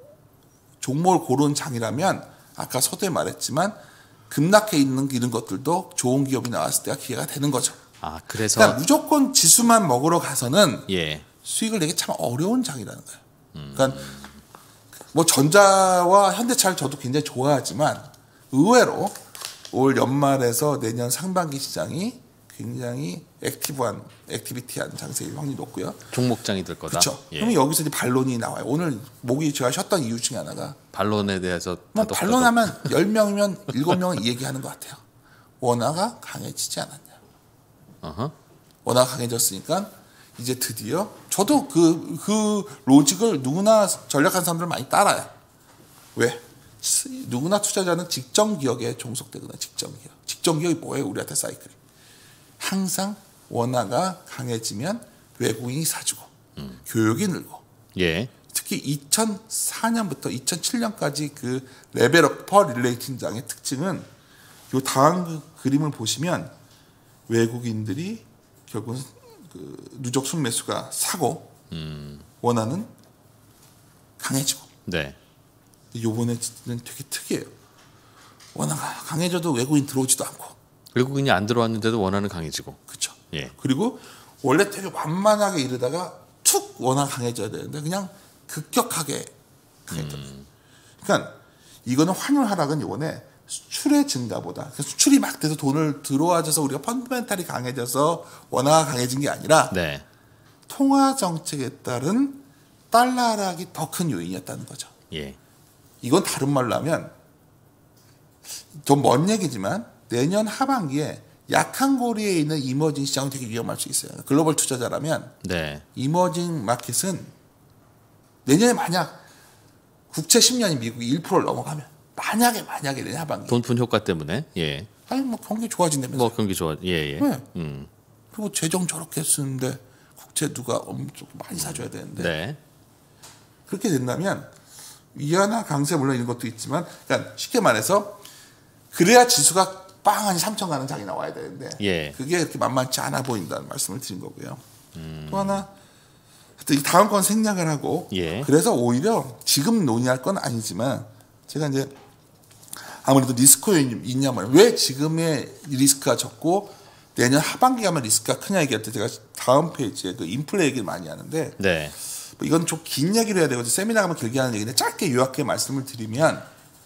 종목을 고른 장이라면 아까 서두에 말했지만 급락해 있는 이런 것들도 좋은 기업이 나왔을 때가 기회가 되는 거죠. 아, 그래서 그러니까 무조건 지수만 먹으러 가서는 예. 수익을 내기 참 어려운 장이라는 거예요. 그러니까 뭐 전자와 현대차를 저도 굉장히 좋아하지만 의외로 올 연말에서 내년 상반기 시장이 굉장히 액티비티한 장세일 확률이 높고요. 종목장이 될 거다. 그렇죠. 예. 그러면 여기서 이제 반론이 나와요. 오늘 목이 제가 쉬었던 이유 중에 하나가 반론에 대해서 뭐 다독다독. 반론하면 10명이면 7명은 이 얘기하는 것 같아요. 원화가 강해지지 않았냐. 어허. 원화가 강해졌으니까 이제 드디어 저도 그 로직을 누구나 전략하는 사람들 많이 따라요. 왜? 누구나 투자자는 직전 기억에 종속되거든요. 직전 기억. 직전 기억이 뭐예요? 우리한테 사이클이. 항상 원화가 강해지면 외국인이 사주고 교육이 늘고 예. 특히 2004년부터 2007년까지 그 레벨업 퍼 릴레이팅 장의 특징은 요 다음 그림을 보시면 외국인들이 결국은 그 누적 순매수가 사고 원화는 강해지고. 네. 요번에는 되게 특이해요. 원화가 강해져도 외국인 들어오지도 않고. 외국인이 안 들어왔는데도 원화는 강해지고. 그렇죠. 예. 그리고 원래 되게 완만하게 이르다가 툭 원화가 강해져야 되는데 그냥 급격하게 강해져요. 그러니까 이거는 환율 하락은 이번에 수출의 증가보다 수출이 막 돼서 돈을 들어와줘서 우리가 펀드멘탈이 강해져서 원화가 강해진 게 아니라 네. 통화 정책에 따른 달러 하락이 더 큰 요인이었다는 거죠. 예. 이건 다른 말로 하면 좀 먼 얘기지만 내년 하반기에 약한 고리에 있는 이머징 시장은 되게 위험할 수 있어요. 글로벌 투자자라면 네. 이머징 마켓은 내년에 만약 국채 10년이 미국이 1%를 넘어가면 만약에 내년 하반기 돈푼 효과 때문에. 예. 아니 뭐 경기 좋아진다면서 뭐 경기 좋아. 예, 예. 네. 그리고 재정 저렇게 쓰는데 국채 누가 엄청 많이 사줘야 되는데 네. 그렇게 된다면 위안화 강세 물론 이런 것도 있지만 그러니까 쉽게 말해서 그래야 지수가 빵하니 3천 가는 장이 나와야 되는데 예. 그게 그렇게 만만치 않아 보인다는 말씀을 드린 거고요. 또 하나 하여튼 이 다음 건 생략을 하고 예. 그래서 오히려 지금 논의할 건 아니지만 제가 이제 아무래도 리스크 요인이 있냐 말이에요. 왜 지금의 리스크가 적고 내년 하반기 가면 리스크가 크냐 얘기할 때 제가 다음 페이지에 그 인플레 얘기를 많이 하는데 네. 뭐 이건 좀 긴 얘기를 해야 되고 세미나 가면 길게 하는 얘기인데 짧게 요약해 말씀을 드리면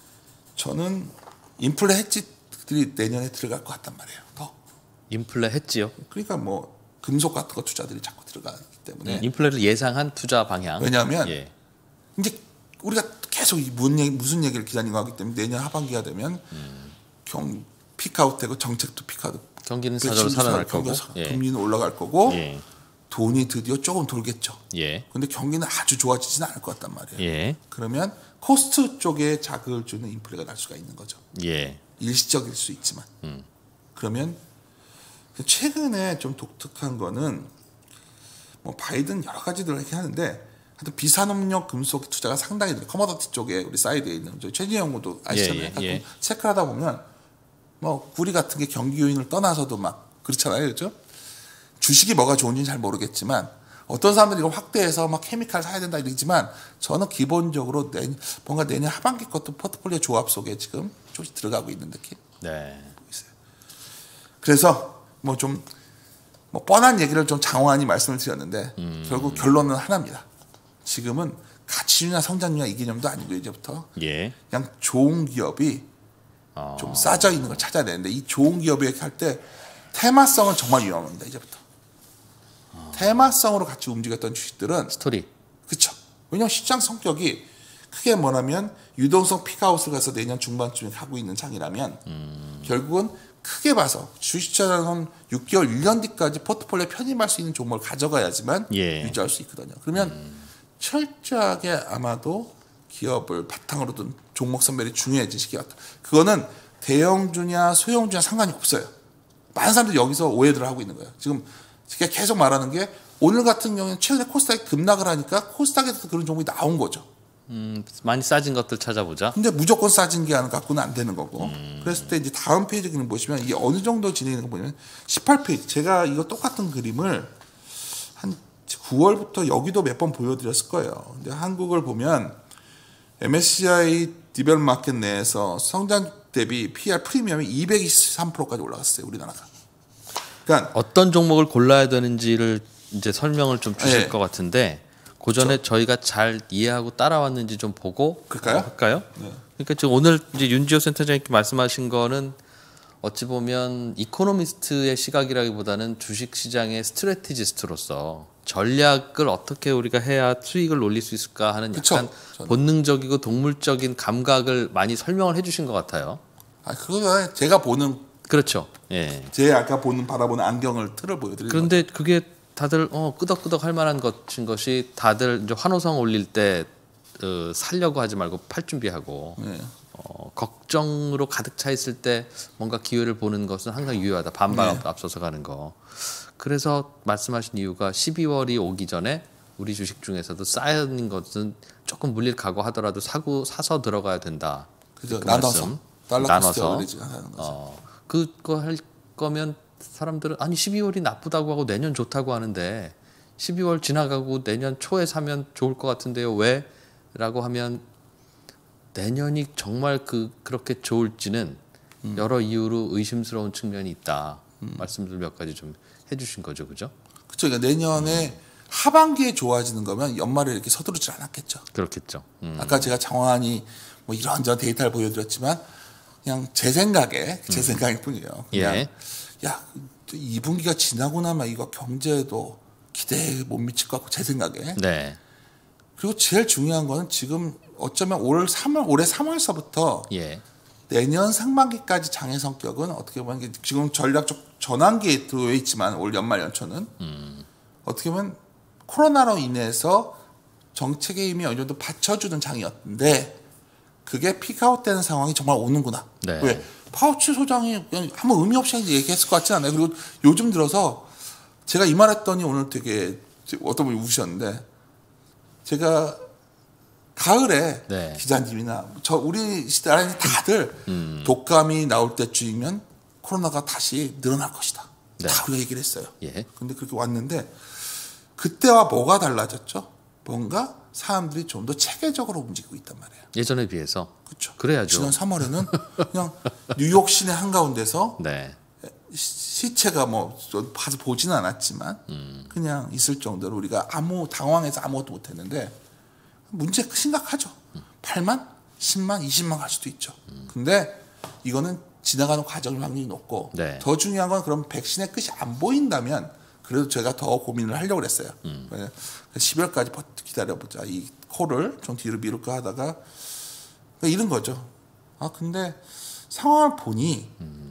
저는 인플레 해지들이 내년에 들어갈 것 같단 말이에요. 더. 인플레 했지요. 그러니까 뭐 금속 같은 거 투자들이 자꾸 들어가기 때문에 인플레를 예상한 투자 방향. 왜냐하면 예. 이제 우리가 계속 무슨 얘기를 기다리고 하기 때문에 내년 하반기가 되면 피크아웃되고 정책도 피크아웃 경기는 사절로 살아날 거고. 예. 금리는 올라갈 거고 예. 돈이 드디어 조금 돌겠죠. 예. 근데 경기는 아주 좋아지지는 않을 것 같단 말이에요. 예. 그러면 코스트 쪽에 자극을 주는 인플레가 날 수가 있는 거죠. 예. 일시적일 수 있지만. 그러면 최근에 좀 독특한 거는 뭐 바이든 여러 가지들 이렇게 하는데 하여튼 비산업용 금속 투자가 상당히 커머더티 쪽에 우리 사이드에 있는 저희 최진영 연구도 아시잖아요. 예, 예, 예. 체크를 하다 보면 뭐 구리 같은 게 경기 요인을 떠나서도 막 그렇잖아요. 그렇죠? 주식이 뭐가 좋은지는 잘 모르겠지만 어떤 사람들이 이걸 확대해서 막 케미칼 사야 된다 이러지만 저는 기본적으로 뭔가 내년 하반기 것도 포트폴리오 조합 속에 지금 조금씩 들어가고 있는 느낌. 네. 그래서 뭐 좀 뭐 뻔한 얘기를 좀 장황히 말씀을 드렸는데 결국 결론은 하나입니다. 지금은 가치주나 성장주나 이 개념도 아니고 이제부터 예. 그냥 좋은 기업이 좀 싸져 있는 걸 찾아야 되는데 이 좋은 기업이 이렇게 할 때 테마성은 정말 위험합니다. 이제부터. 테마성으로 같이 움직였던 주식들은 스토리. 그렇죠. 왜냐하면 시장 성격이 크게 뭐냐면 유동성 픽아웃을 가서 내년 중반쯤에 가고 있는 장이라면 결국은 크게 봐서 주식투자자는 6개월, 1년 뒤까지 포트폴리오에 편입할 수 있는 종목을 가져가야지만 예. 유지할 수 있거든요. 그러면 철저하게 아마도 기업을 바탕으로 둔 종목 선별이 중요해진 시기 같다. 그거는 대형주냐 소형주냐 상관이 없어요. 많은 사람들이 여기서 오해들을 하고 있는 거예요. 지금 제가 계속 말하는 게 오늘 같은 경우에는 최근에 코스닥이 급락을 하니까 코스닥에서 그런 종목이 나온 거죠. 많이 싸진 것들 찾아보자. 근데 무조건 싸진 게 갖고는 안 되는 거고. 그랬을 때 이제 다음 페이지 그림 보시면 이게 어느 정도 진행되는 거 보면 18페이지. 제가 이거 똑같은 그림을 한 9월부터 여기도 몇 번 보여드렸을 거예요. 근데 한국을 보면 MSCI 디벨롭 마켓 내에서 성장 대비 PR 프리미엄이 223%까지 올라갔어요. 우리나라가. 그러니까 어떤 종목을 골라야 되는지를 이제 설명을 좀 주실 네. 것 같은데 그 전에 저희가 잘 이해하고 따라왔는지 좀 보고 그럴까요? 할까요? 네. 그러니까 지금 오늘 이제 윤지호 센터장님께 말씀하신 거는 어찌 보면 이코노미스트의 시각이라기보다는 주식 시장의 스트래티지스트로서 전략을 어떻게 우리가 해야 수익을 올릴 수 있을까 하는 그쵸. 약간 저는. 본능적이고 동물적인 감각을 많이 설명을 해주신 것 같아요. 그거 제가 보는 그렇죠. 예. 제 아까 바라보는 안경을 틀을 보여드리는 그런데 그게 다들 끄덕끄덕 할 만한 것이 다들 이제 환호성 올릴 때 살려고 하지 말고 팔 준비하고 거죠. 네. 걱정으로 가득 차 있을 때 뭔가 기회를 보는 것은 항상 유효하다. 반발 앞서서 가는 거. 그래서 말씀하신 이유가 12월이 오기 전에 우리 주식 중에서도 쌓여있는 것은 조금 물릴 각오하더라도 사서 들어가야 된다. 그죠. 그 나눠서 말씀. 달러 코스트 나눠서. 어리지가 하는 거죠. 그거 할 거면 사람들은 아니 12월이 나쁘다고 하고 내년 좋다고 하는데 12월 지나가고 내년 초에 사면 좋을 것 같은데요. 왜? 라고 하면 내년이 정말 그렇게 좋을지는 여러 이유로 의심스러운 측면이 있다. 말씀들 몇 가지 좀 해주신 거죠, 그죠? 그렇죠. 그러니까 내년에 하반기에 좋아지는 거면 연말에 이렇게 서두르지 않았겠죠. 그렇겠죠. 아까 제가 장황히 뭐 이런저런 데이터를 보여드렸지만 그냥 제 생각일 뿐이에요. 그냥 예. 야 2분기가 지나고 나면 이거 경제도 기대에 못 미칠 것 같고 제 생각에. 네. 그리고 제일 중요한 거는 지금 어쩌면 올해 3월서부터 예. 내년 상반기까지 장의 성격은 어떻게 보면 이게 지금 전략적 전환기에 들어와 있지만 올 연말 연초는 어떻게 보면 코로나로 인해서 정책의 힘이 어느 정도 받쳐주는 장이었는데 그게 피크아웃되는 상황이 정말 오는구나. 네. 왜 파우치 소장이 그냥 아무 의미 없이 얘기했을 것 같지 않아요. 그리고 요즘 들어서 제가 이 말했더니 오늘 되게 어떤 분이 우시셨는데 제가 가을에 네. 기자님이나 우리 시대에 다들 독감이 나올 때쯤이면 코로나가 다시 늘어날 것이다. 네. 다 우리가 얘기를 했어요. 예. 근데 그렇게 왔는데 그때와 뭐가 달라졌죠? 뭔가 사람들이 좀 더 체계적으로 움직이고 있단 말이에요. 예전에 비해서. 그렇죠. 그래야죠. 지난 3월에는 그냥 뉴욕 시내 한가운데서 네. 시체가 뭐 봐서 보지는 않았지만 그냥 있을 정도로 우리가 당황해서 아무것도 못했는데 문제 심각하죠. 8만, 10만, 20만 갈 수도 있죠. 근데 이거는 지나가는 과정일 확률이 높고 네. 더 중요한 건 그럼 백신의 끝이 안 보인다면 그래도 제가 더 고민을 하려고 그랬어요. 10월까지 기다려보자. 이 코를 좀 뒤로 미룰까 하다가 이런 거죠. 근데 상황을 보니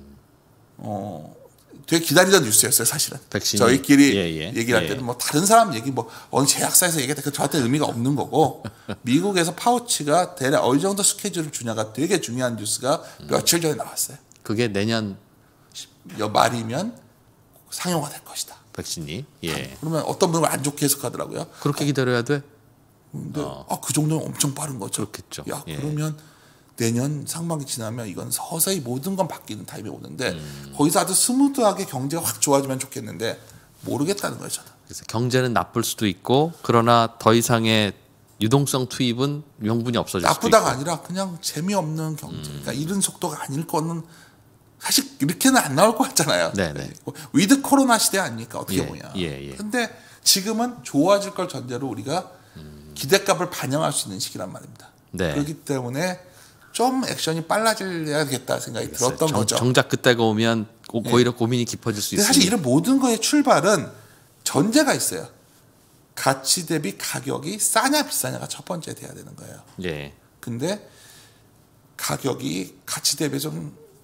되게 기다리던 뉴스였어요, 사실은. 백신이? 저희끼리 예. 얘기를 할 때는 뭐 다른 사람 얘기 어느 제약사에서 얘기할 때 저한테 의미가 없는 거고 미국에서 파우치가 대략 어느 정도 스케줄을 주냐가 되게 중요한 뉴스가 며칠 전에 나왔어요. 그게 내년 말이면 상용화 될 것이다. 백신이. 예. 그러면 어떤 분은 안 좋게 해석하더라고요. 그렇게 기다려야 돼? 근데 그 정도면 엄청 빠른 거죠. 그렇겠죠. 야, 예. 그러면 내년 상반기 지나면 이건 서서히 모든 건 바뀌는 타임이 오는데 거기서 아주 스무드하게 경제가 확 좋아지면 좋겠는데 모르겠다는 거예요, 저는. 그래서 경제는 나쁠 수도 있고 그러나 더 이상의 유동성 투입은 명분이 없어질 수도 있고. 나쁘다가 아니라 그냥 재미없는 경제. 그러니까 이런 속도가 아닐 거는 사실 이렇게는 안 나올 것 같잖아요. 네네. 위드 코로나 시대 아닙니까? 어떻게 예, 보냐. 예. 근데 지금은 좋아질 걸 전제로 우리가 기대값을 반영할 수 있는 시기란 말입니다. 네. 그렇기 때문에 좀 액션이 빨라져야겠다 생각이 들었던 거죠. 정작 그때가 오면 오히려 고민이 깊어질 수 근데 있어요. 사실 이런 모든 거의 출발은 전제가 있어요. 가치 대비 가격이 싸냐 비싸냐가 첫 번째 돼야 되는 거예요. 예. 근데 가격이 가치 대비 좀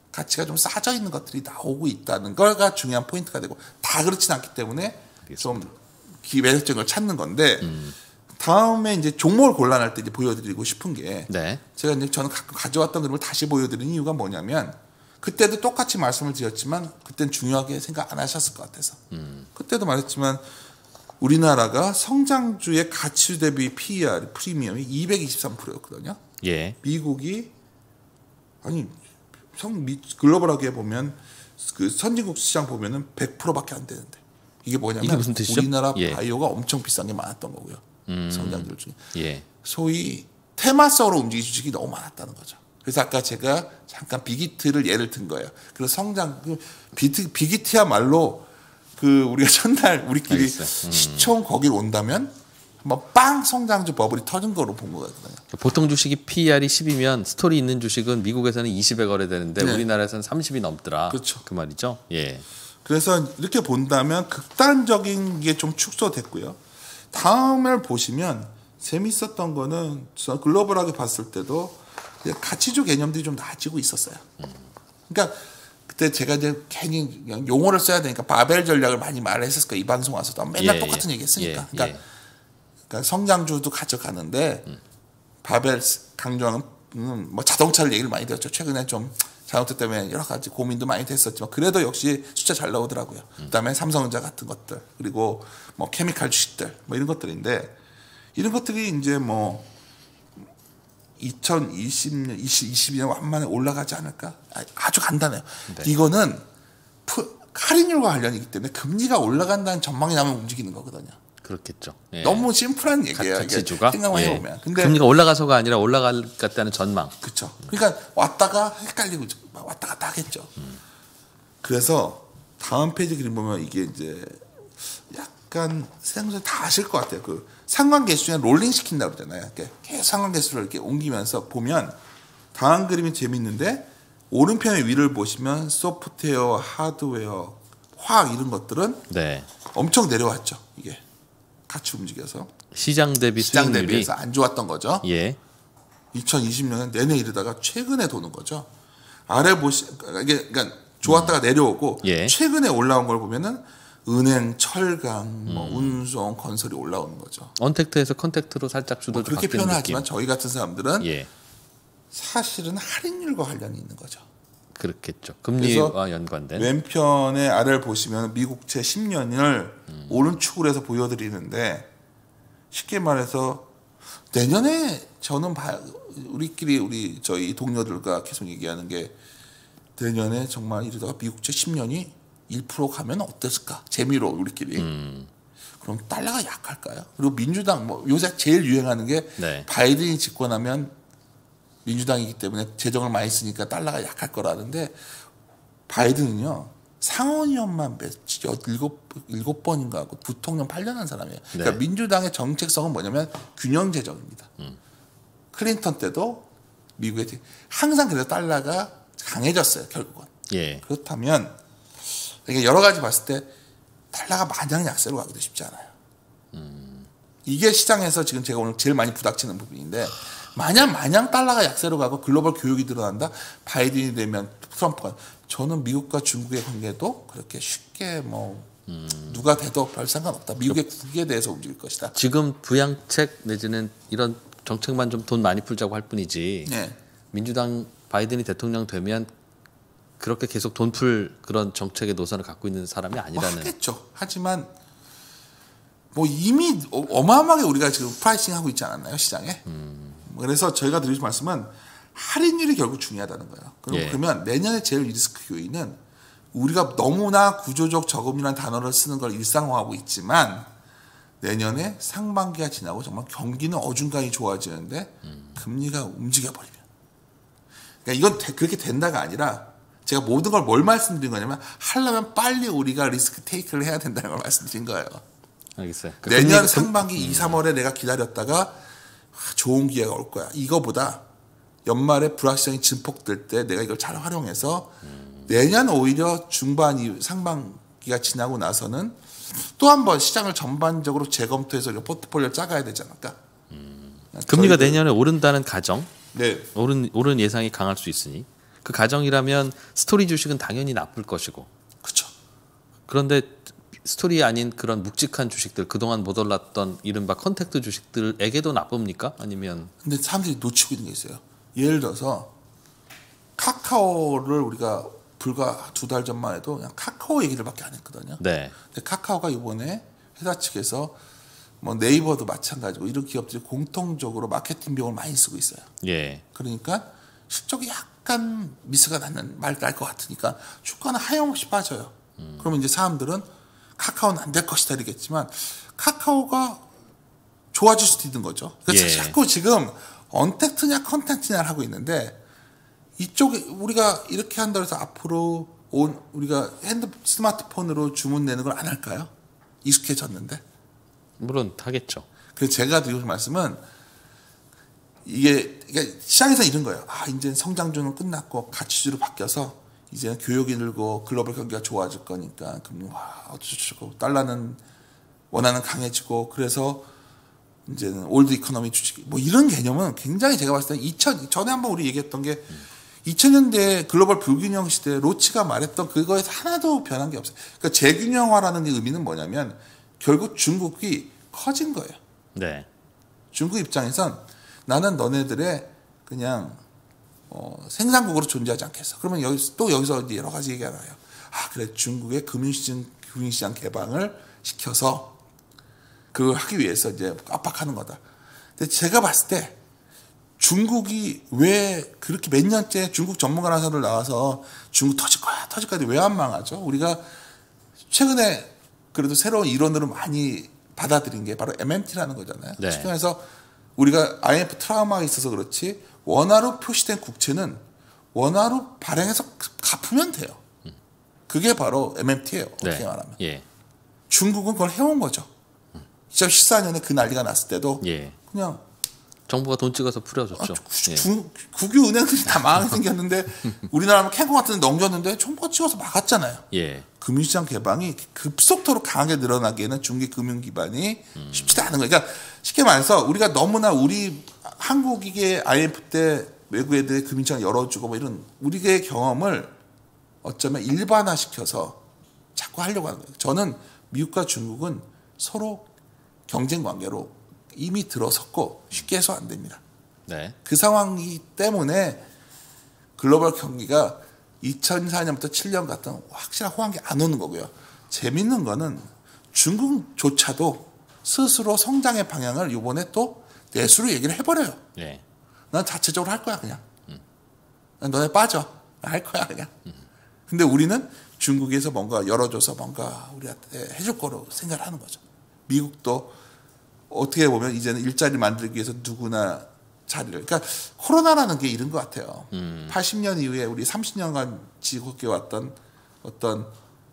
가치가 좀 싸져 있는 것들이 나오고 있다는 걸가 중요한 포인트가 되고 다 그렇진 않기 때문에 좀 매력적인 걸 찾는 건데 다음에 이제 종목을 골라낼 때 이제 보여드리고 싶은 게 네. 제가 이제 저는 가끔 가져왔던 그림을 다시 보여드리는 이유가 뭐냐면 그때도 똑같이 말씀을 드렸지만 그때는 중요하게 생각 안 하셨을 것 같아서 그때도 말했지만 우리나라가 성장주의 가치 대비 PER 프리미엄이 223%였거든요. 예. 미국이 아니 글로벌하게 보면 그 선진국 시장 보면은 100%밖에 안 되는데 이게 뭐냐면 이게 무슨 뜻이죠? 우리나라 예. 바이오가 엄청 비싼 게 많았던 거고요. 성장들 중에 예. 소위 테마성으로 움직이는 주식이 너무 많았다는 거죠. 그래서 아까 제가 잠깐 빅히트를 예를 든 거예요. 그래서 성장 빅히트야말로 그 우리가 첫날 우리끼리 시총 거길 온다면 한번 빵 성장주 버블이 터진 거로 본 거거든요. 보통 주식이 PER이 10이면 스토리 있는 주식은 미국에서는 20에 거래되는데 네. 우리나라에서는 30이 넘더라. 그렇죠. 그 말이죠. 예. 그래서 이렇게 본다면 극단적인 게 좀 축소됐고요. 다음을 보시면 재밌었던 거는 글로벌하게 봤을 때도 가치주 개념들이 좀 나아지고 있었어요. 그러니까 그때 제가 이제 괜히 그냥 용어를 써야 되니까 바벨 전략을 많이 말했을 거예요. 이 방송 와서도 맨날 예, 똑같은 예. 얘기 했으니까. 예, 그러니까, 그러니까 성장주도 가져가는데 바벨 강조하는 뭐 자동차를 얘기를 많이 들었죠. 최근에 좀 자동차 때문에 여러 가지 고민도 많이 됐었지만 그래도 역시 숫자 잘 나오더라고요. 그다음에 삼성전자 같은 것들 그리고 뭐 케미칼 주식들 뭐 이런 것들인데 이런 것들이 이제 뭐 2020년, 2022년 완만에 올라가지 않을까? 아주 간단해요. 네. 이거는 할인율과 관련이기 때문에 금리가 올라간다는 전망이 나면 움직이는 거거든요. 그렇겠죠. 예. 너무 심플한 얘기예요. 가치주가 생각만 해보면. 근데 금리가 올라가서가 아니라 올라갈 것 같다는 전망. 그렇죠. 그러니까 왔다가 헷갈리고 왔다 갔다 하겠죠. 그래서 다음 페이지 그림 보면 이게 이제 약간 생각을 다 아실 것 같아요. 그 상관계수 중에 롤링 시킨다고 그러잖아요. 이렇게 계속 상관계수를 이렇게 옮기면서 보면 다음 그림이 재밌는데 오른편의 위를 보시면 소프트웨어, 하드웨어, 화학 이런 것들은 네. 엄청 내려왔죠. 이게 같이 움직여서 시장 대비 시장 수익률이 대비해서 안 좋았던 거죠. 예. 2020년에 내내 이르다가 최근에 도는 거죠. 아래 그러니까 좋았다가 내려오고 예. 최근에 올라온 걸 보면은 은행, 철강, 뭐 운송, 건설이 올라오는 거죠. 언택트에서 컨택트로 살짝 주도 좀 그렇게 바뀌는 표현하지만 느낌. 저희 같은 사람들은 예. 사실은 할인율과 관련이 있는 거죠. 그렇겠죠. 금리와 연관된. 왼편의 아래를 보시면 미국채 10년을 오른축으로 해서 보여드리는데 쉽게 말해서 내년에 저는 우리 저희 동료들과 계속 얘기하는 게 내년에 정말 이러다가 미국채 10년이 1% 가면 어땠을까? 재미로 우리끼리. 그럼 달러가 약할까요? 그리고 민주당 뭐 요새 제일 유행하는 게 네. 바이든이 집권하면 민주당이기 때문에 재정을 많이 쓰니까 달러가 약할 거라는데 바이든은요 상원의원만 일곱 번인가 하고 부통령 8년 한 사람이에요. 그러니까 네. 민주당의 정책성은 뭐냐면 균형 재정입니다. 클린턴 때도 미국에 항상 그래서 달러가 강해졌어요 결국은. 예. 그렇다면 이게 여러 가지 봤을 때 달러가 마냥 약세로 가기도 쉽지 않아요. 이게 시장에서 지금 제가 오늘 제일 많이 부닥치는 부분인데 마냥 달러가 약세로 가고 글로벌 교육이 들어간다. 바이든이 되면 트럼프가 저는 미국과 중국의 관계도 그렇게 쉽게 뭐 누가 돼도 별 상관없다. 미국의 국익에 대해서 움직일 것이다. 지금 부양책 내지는 이런 정책만 좀 돈 많이 풀자고 할 뿐이지. 네. 민주당 바이든이 대통령 되면 그렇게 계속 돈 풀 그런 정책의 노선을 갖고 있는 사람이 뭐 아니라는. 하겠죠. 하지만 뭐 이미 어마어마하게 우리가 지금 프라이싱 하고 있지 않았나요 시장에? 그래서 저희가 드리는 말씀은 할인율이 결국 중요하다는 거예요. 예. 그러면 내년에 제일 리스크 요인은 우리가 너무나 구조적 저금이라는 단어를 쓰는 걸 일상화하고 있지만 내년에 상반기가 지나고 정말 경기는 어중간히 좋아지는데 금리가 움직여버리면 그러니까 이건 그렇게 된다가 아니라 제가 모든 걸 뭘 말씀드린 거냐면 하려면 빨리 우리가 리스크 테이크를 해야 된다는 걸 말씀드린 거예요. 알겠어요. 내년 상반기 2, 3월에 내가 기다렸다가 좋은 기회가 올 거야. 이거보다 연말에 불확실성이 증폭될 때 내가 이걸 잘 활용해서 내년 오히려 상반기가 지나고 나서는 또 한 번 시장을 전반적으로 재검토해서 포트폴리오를 짜가야 되지 않을까? 금리가 저희들- 내년에 오른다는 가정, 네. 오른 예상이 강할 수 있으니 그 가정이라면 스토리 주식은 당연히 나쁠 것이고. 그렇죠. 그런데 스토리 아닌 그런 묵직한 주식들, 그동안 못 올랐던 이른바 컨택트 주식들에게도 나쁩니까? 아니면 근데 사람들이 놓치고 있는 게 있어요. 예를 들어서 카카오를 우리가 불과 2달 전만 해도 그냥 카카오 얘기를밖에 안 했거든요. 네. 근데 카카오가 이번에 회사 측에서 뭐 네이버도 마찬가지고 이런 기업들이 공통적으로 마케팅 비용을 많이 쓰고 있어요. 예. 그러니까 실적이 약간 미스가 나는 말 날 것 같으니까 주가는 하염없이 빠져요. 그러면 이제 사람들은 카카오는 안 될 것이다 이러겠지만 카카오가 좋아질 수도 있는 거죠. 그래서 예. 자꾸 지금 언택트냐 컨텐츠냐를 하고 있는데 이쪽에 우리가 이렇게 한다고 해서 앞으로 우리가 스마트폰으로 주문 내는 걸 안 할까요? 익숙해졌는데. 물론 하겠죠. 그래서 제가 드리고 싶은 말씀은 이게 시장에서 이런 거예요. 아, 이제 성장주는 끝났고 가치주로 바뀌어서 이제 교역이 늘고 글로벌 경기가 좋아질 거니까 그럼 어쩌고 달러는 원화는 강해지고 그래서 이제는 올드 이코노미 주식 뭐 이런 개념은 굉장히 제가 봤을 때 전에 한번 우리 얘기했던 게 2000년대 글로벌 불균형 시대 로치가 말했던 그거에서 하나도 변한 게 없어요. 그러니까 재균형화라는 의미는 뭐냐면 결국 중국이 커진 거예요. 네. 중국 입장에선 나는 너네들의 그냥 생산국으로 존재하지 않겠어. 그러면 여기서 이제 여러 가지 얘기가 나와요. 아, 그래. 중국의 금융시장 개방을 시켜서 그걸 하기 위해서 이제 압박하는 거다. 근데 제가 봤을 때 중국이 왜 그렇게 몇 년째 중국 전문가라는 사람들 나와서 중국 터질 거야 왜 안 망하죠? 우리가 최근에 그래도 새로운 이론으로 많이 받아들인 게 바로 MMT라는 거잖아요. 네. 그래서 우리가 IMF 트라우마가 있어서 그렇지 원화로 표시된 국채는 원화로 발행해서 갚으면 돼요. 그게 바로 MMT예요. 어떻게 네. 말하면. 예. 중국은 그걸 해온 거죠. 2014년에 그 난리가 났을 때도 예. 그냥 정부가 돈 찍어서 풀어줬죠. 예. 국유 은행들이 다 망하게 생겼는데 우리나라는 캔코 같은 데 넘겼는데 정부가 찍어서 막았잖아요. 예. 금융시장 개방이 급속도로 강하게 늘어나기에는 중국의 금융 기반이 쉽지도 않은 거예요. 그러니까 쉽게 말해서 우리가 너무나 우리 한국이 IMF 때 외국 애들의 금융시장 열어주고 뭐 이런 우리의 경험을 어쩌면 일반화시켜서 자꾸 하려고 하는 거예요. 저는 미국과 중국은 서로 경쟁 관계로 이미 들어섰고 쉽게 해서 안 됩니다. 네. 그 상황이기 때문에 글로벌 경기가 2004년부터 7년 같은 확실한 호황기 안 오는 거고요. 재밌는 거는 중국조차도 스스로 성장의 방향을 이번에 또 내수로 얘기를 해버려요. 예. 난 자체적으로 할 거야 그냥. 난 너네 빠져. 나 할 거야 그냥. 근데 우리는 중국에서 뭔가 열어줘서 뭔가 우리한테 해줄 거로 생각을 하는 거죠. 미국도 어떻게 보면 이제는 일자리 만들기 위해서 누구나 자리를. 그러니까 코로나라는 게 이런 것 같아요. 80년 이후에 우리 30년간 지속해 왔던 어떤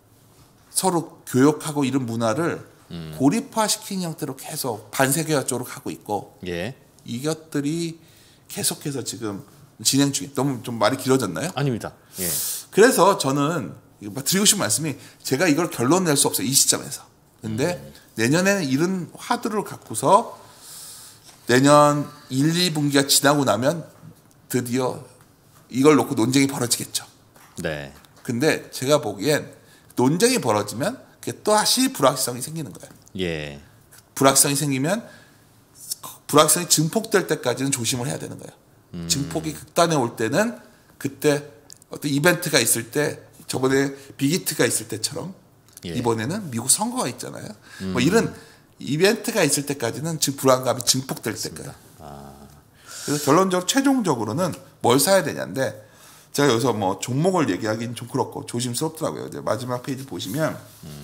서로 교역하고 이런 문화를 고립화시키는 형태로 계속 반세계화 쪽으로 가고 있고 예. 이것들이 계속해서 지금 진행 중에 너무 좀 말이 길어졌나요? 아닙니다. 예. 그래서 저는 드리고 싶은 말씀이 제가 이걸 결론 낼 수 없어요. 이 시점에서. 근데 내년에는 이런 화두를 갖고서 내년 1, 2분기가 지나고 나면 드디어 이걸 놓고 논쟁이 벌어지겠죠. 네. 근데 제가 보기엔 논쟁이 벌어지면 그게 또 다시 불확실성이 생기는 거예요. 예. 불확실성이 생기면 불확실성이 증폭될 때까지는 조심을 해야 되는 거예요. 증폭이 극단에 올 때는 그때 어떤 이벤트가 있을 때 저번에 빅히트가 있을 때처럼 예. 이번에는 미국 선거가 있잖아요. 뭐 이런 이벤트가 있을 때까지는 불안감이 증폭될 때까지. 그래서 결론적으로 최종적으로는 뭘 사야 되냐인데 제가 여기서 뭐 종목을 얘기하기는 좀 그렇고 조심스럽더라고요. 이제 마지막 페이지 보시면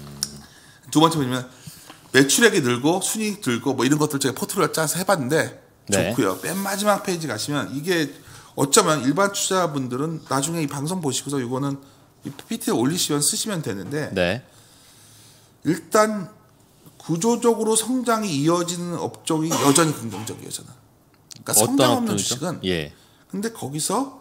두 번째 보시면 매출액이 늘고 순이익 늘고 뭐 이런 것들 제가 포트폴리오 짜서 해봤는데 네. 좋고요. 맨 마지막 페이지 가시면 이게 어쩌면 일반 투자자분들은 나중에 이 방송 보시고서 이거는 PPT에 올리시면 쓰시면 되는데 네. 일단 구조적으로 성장이 이어지는 업종이 여전히 긍정적이에요. 저는. 그러니까 성장 없는 업종이죠? 주식은 예. 근데 거기서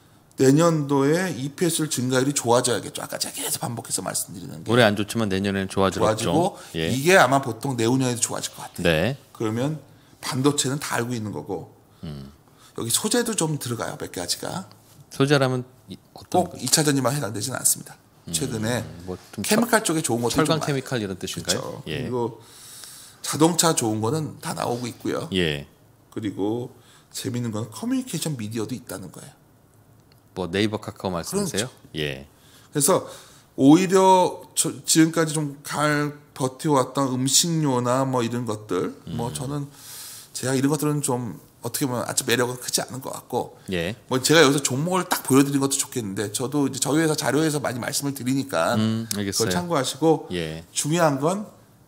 내년도에 EPS를 증가율이 좋아져야겠죠. 아까 제가 계속 반복해서 말씀드리는 게 올해 안 좋지만 내년에는 좋아질 좋아지고 업종. 예. 이게 아마 보통 내후년에도 좋아질 것 같아요. 네. 그러면 반도체는 다 알고 있는 거고 여기 소재도 좀 들어가요. 몇 가지가. 소재라면 어떤 꼭 2차 전지만 해당되지는 않습니다. 최근에 뭐좀 케미칼 쪽에 좋은 것도 철강 좀 케미칼 이런 뜻인가요? 그렇죠. 예. 그리고 자동차 좋은 거는 다 나오고 있고요. 예. 그리고 재밌는 건 커뮤니케이션 미디어도 있다는 거예요. 뭐 네이버 카카오 말씀이세요? 그렇죠. 예. 그래서 오히려 지금까지 좀 버텨왔던 음식료나 뭐 이런 것들, 뭐 저는 제가 이런 것들은 좀 어떻게 보면 아주 매력은 크지 않은 것 같고, 예. 뭐 제가 여기서 종목을 딱 보여드린 것도 좋겠는데, 저도 이제 저희 회사 자료에서 많이 말씀을 드리니까 알겠어요. 그걸 참고하시고, 예. 중요한 건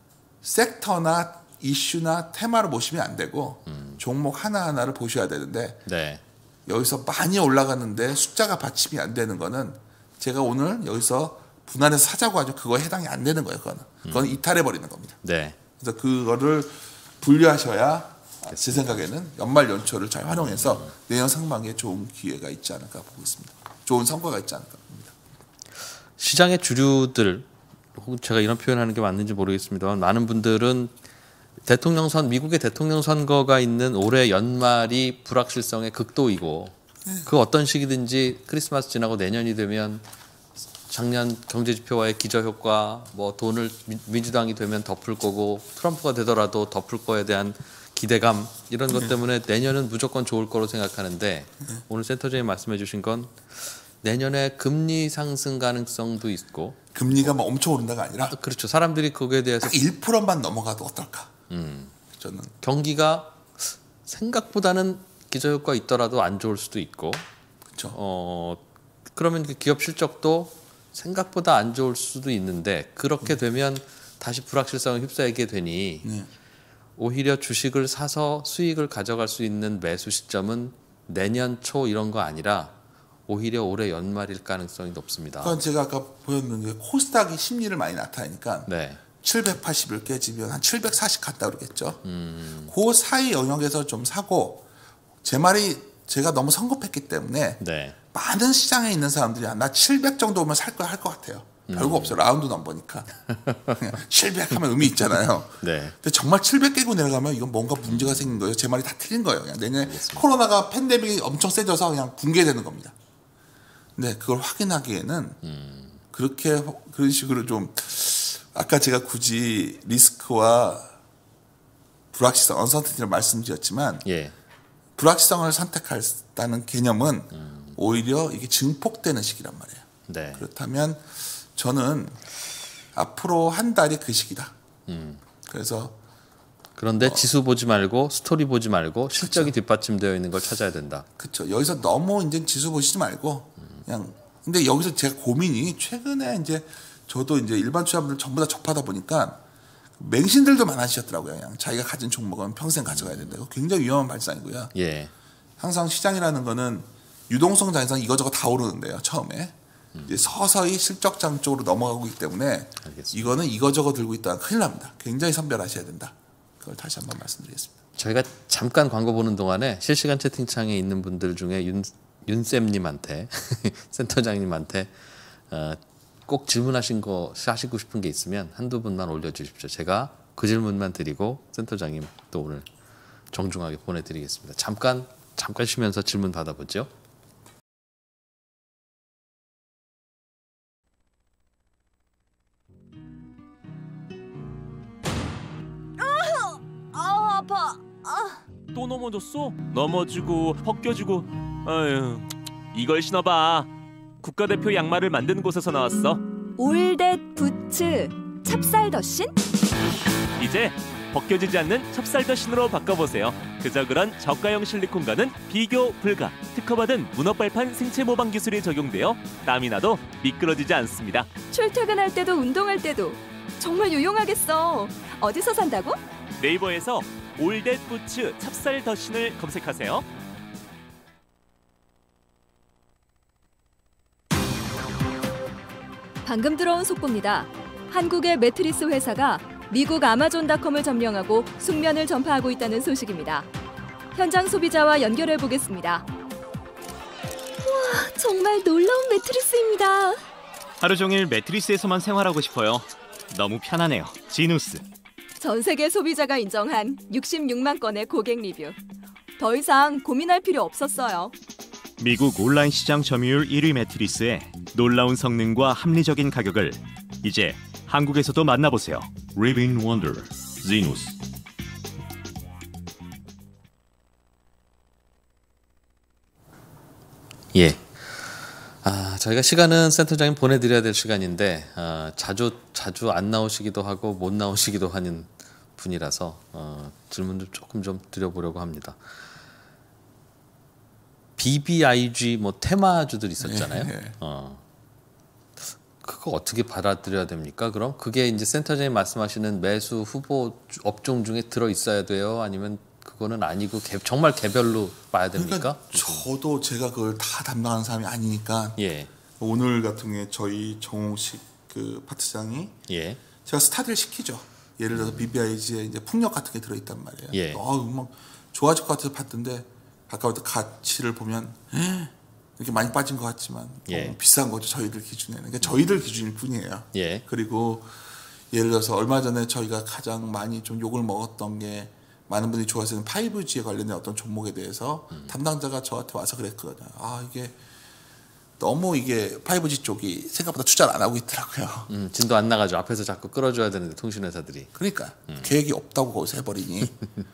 섹터나 이슈나 테마를 보시면 안 되고 종목 하나하나를 보셔야 되는데, 네. 여기서 많이 올라갔는데 숫자가 받침이 안 되는 거는 제가 오늘 여기서 분할해서 사자고 하죠. 그거에 해당이 안 되는 거예요. 그건 이탈해 버리는 겁니다. 네. 그래서 그거를 분류하셔야 제 생각에는 연말 연초를 잘 활용해서 내년 상반기에 좋은 기회가 있지 않을까 보고 있습니다. 좋은 성과가 있지 않을까 봅니다. 시장의 주류들, 혹은 제가 이런 표현하는 게 맞는지 모르겠습니다만 많은 분들은 미국의 대통령 선거가 있는 올해 연말이 불확실성의 극도이고 그 어떤 시기든지 크리스마스 지나고 내년이 되면 작년 경제지표와의 기저효과, 뭐 돈을 민주당이 되면 덮을 거고 트럼프가 되더라도 덮을 거에 대한 기대감 이런 것 때문에 내년은 무조건 좋을 거로 생각하는데 오늘 센터장님 말씀해 주신 건 내년에 금리 상승 가능성도 있고 금리가 뭐 엄청 오른다가 아니라 그렇죠. 사람들이 거기에 대해서 딱 1%만 넘어가도 어떨까? 저는 경기가 생각보다는 기저효과 있더라도 안 좋을 수도 있고 그렇죠. 그러면 기업 실적도 생각보다 안 좋을 수도 있는데 그렇게 되면 다시 불확실성을 휩싸이게 되니 오히려 주식을 사서 수익을 가져갈 수 있는 매수 시점은 내년 초 이런 거 아니라 오히려 올해 연말일 가능성이 높습니다. 그건 제가 아까 보였는데 코스닥이 심리를 많이 나타내니까 네. 780을 깨지면 한 740 갔다 그러겠죠. 그 사이 영역에서 좀 사고 제 말이 제가 너무 성급했기 때문에 네. 많은 시장에 있는 사람들이 나 700 정도 오면 살 거야 할 것 같아요. 별거 없어요. 라운드 넘버니까. 700 하면 의미 있잖아요. 네. 근데 정말 700 깨고 내려가면 이건 뭔가 문제가 생긴 거예요. 제 말이 다 틀린 거예요. 그냥 내년에 코로나가 팬데믹이 엄청 세져서 그냥 붕괴되는 겁니다. 근데 그걸 확인하기에는 그런 식으로 좀 아까 제가 굳이 리스크와 불확실성, 언서티티를 말씀드렸지만 예. 불확실성을 선택한다는 개념은 오히려 이게 증폭되는 시기란 말이에요. 네. 그렇다면 저는 앞으로 한 달이 그 시기다. 그래서 그런데 지수 보지 말고 스토리 보지 말고 실적이 뒷받침되어 있는 걸 찾아야 된다. 그렇죠. 여기서 너무 이제 지수 보시지 말고 그냥 근데 여기서 제가 고민이 최근에 이제 저도 이제 일반 투자분들 전부 다 접하다 보니까 맹신들도 많아지셨더라고요. 그냥 자기가 가진 종목은 평생 가져가야 된다. 이거 굉장히 위험한 발상이고요. 예. 항상 시장이라는 거는 유동성 장에서 이거저거 다 오르는데요. 처음에 이제 서서히 실적장 쪽으로 넘어가고 있기 때문에 알겠습니다. 이거는 이거저거 들고 있다가 큰일 납니다. 굉장히 선별하셔야 된다. 그걸 다시 한번 말씀드리겠습니다. 저희가 잠깐 광고 보는 동안에 실시간 채팅창에 있는 분들 중에 윤쌤님한테 센터장님한테 꼭 하시고 싶은 게 있으면 한두 분만 올려주십시오. 제가 그 질문만 드리고 센터장님 또 오늘 정중하게 보내드리겠습니다. 잠깐 쉬면서 질문 받아보죠. 아파. 또 넘어졌어? 넘어지고 벗겨지고. 아유, 이걸 신어봐. 국가대표 양말을 만드는 곳에서 나왔어. 올댓 부츠 찹쌀더신? 이제 벗겨지지 않는 찹쌀더신으로 바꿔보세요. 그저 그런 저가형 실리콘과는 비교 불가. 특허받은 문어발판 생체 모방 기술이 적용되어 땀이 나도 미끄러지지 않습니다. 출퇴근할 때도 운동할 때도 정말 유용하겠어. 어디서 산다고? 네이버에서 올댓 부츠 찹쌀더신을 검색하세요. 방금 들어온 속보입니다. 한국의 매트리스 회사가 미국 아마존닷컴을 점령하고 숙면을 전파하고 있다는 소식입니다. 현장 소비자와 연결해 보겠습니다. 우와, 정말 놀라운 매트리스입니다. 하루 종일 매트리스에서만 생활하고 싶어요. 너무 편하네요. 지누스. 전 세계 소비자가 인정한 66만 건의 고객 리뷰. 더 이상 고민할 필요 없었어요. 미국 온라인 시장 점유율 1위 매트리스의 놀라운 성능과 합리적인 가격을 이제 한국에서도 만나보세요. 리빙 원더 지누스. 예. 저희가 시간은 센터장님 보내드려야 될 시간인데 자주 안 나오시기도 하고 못 나오시기도 하는 분이라서 질문 좀 조금 좀 드려보려고 합니다. BBIG 뭐 테마주들 있었잖아요. 네. 그거 어떻게 받아들여야 됩니까? 그럼 그게 이제 센터장님 말씀하시는 매수 후보 업종 중에 들어 있어야 돼요? 아니면 그거는 아니고 정말 개별로 봐야 됩니까? 그러니까 저도 제가 그걸 다 담당하는 사람이 아니니까 예. 오늘 같은 경우에 저희 정홍식 그 파트장이 예. 제가 스타디를 시키죠. 예를 들어서 BBIG에 이제 풍력 같은 게 들어있단 말이에요. 예. 막 좋아질 것 같아서 봤던데 아까부터 가치를 보면 이렇게 많이 빠진 것 같지만 예. 너무 비싼 거죠. 저희들 기준에는. 그러니까 저희들 기준일 뿐이에요. 예. 그리고 예를 들어서 얼마 전에 저희가 가장 많이 좀 욕을 먹었던 게 많은 분들이 좋아하시는 5G에 관련된 어떤 종목에 대해서 담당자가 저한테 와서 그랬거든요. 이게 너무 이게 5G 쪽이 생각보다 투자를 안 하고 있더라고요. 진도 안 나가죠. 앞에서 자꾸 끌어줘야 되는데 통신회사들이. 그러니까 계획이 없다고 거기서 해버리니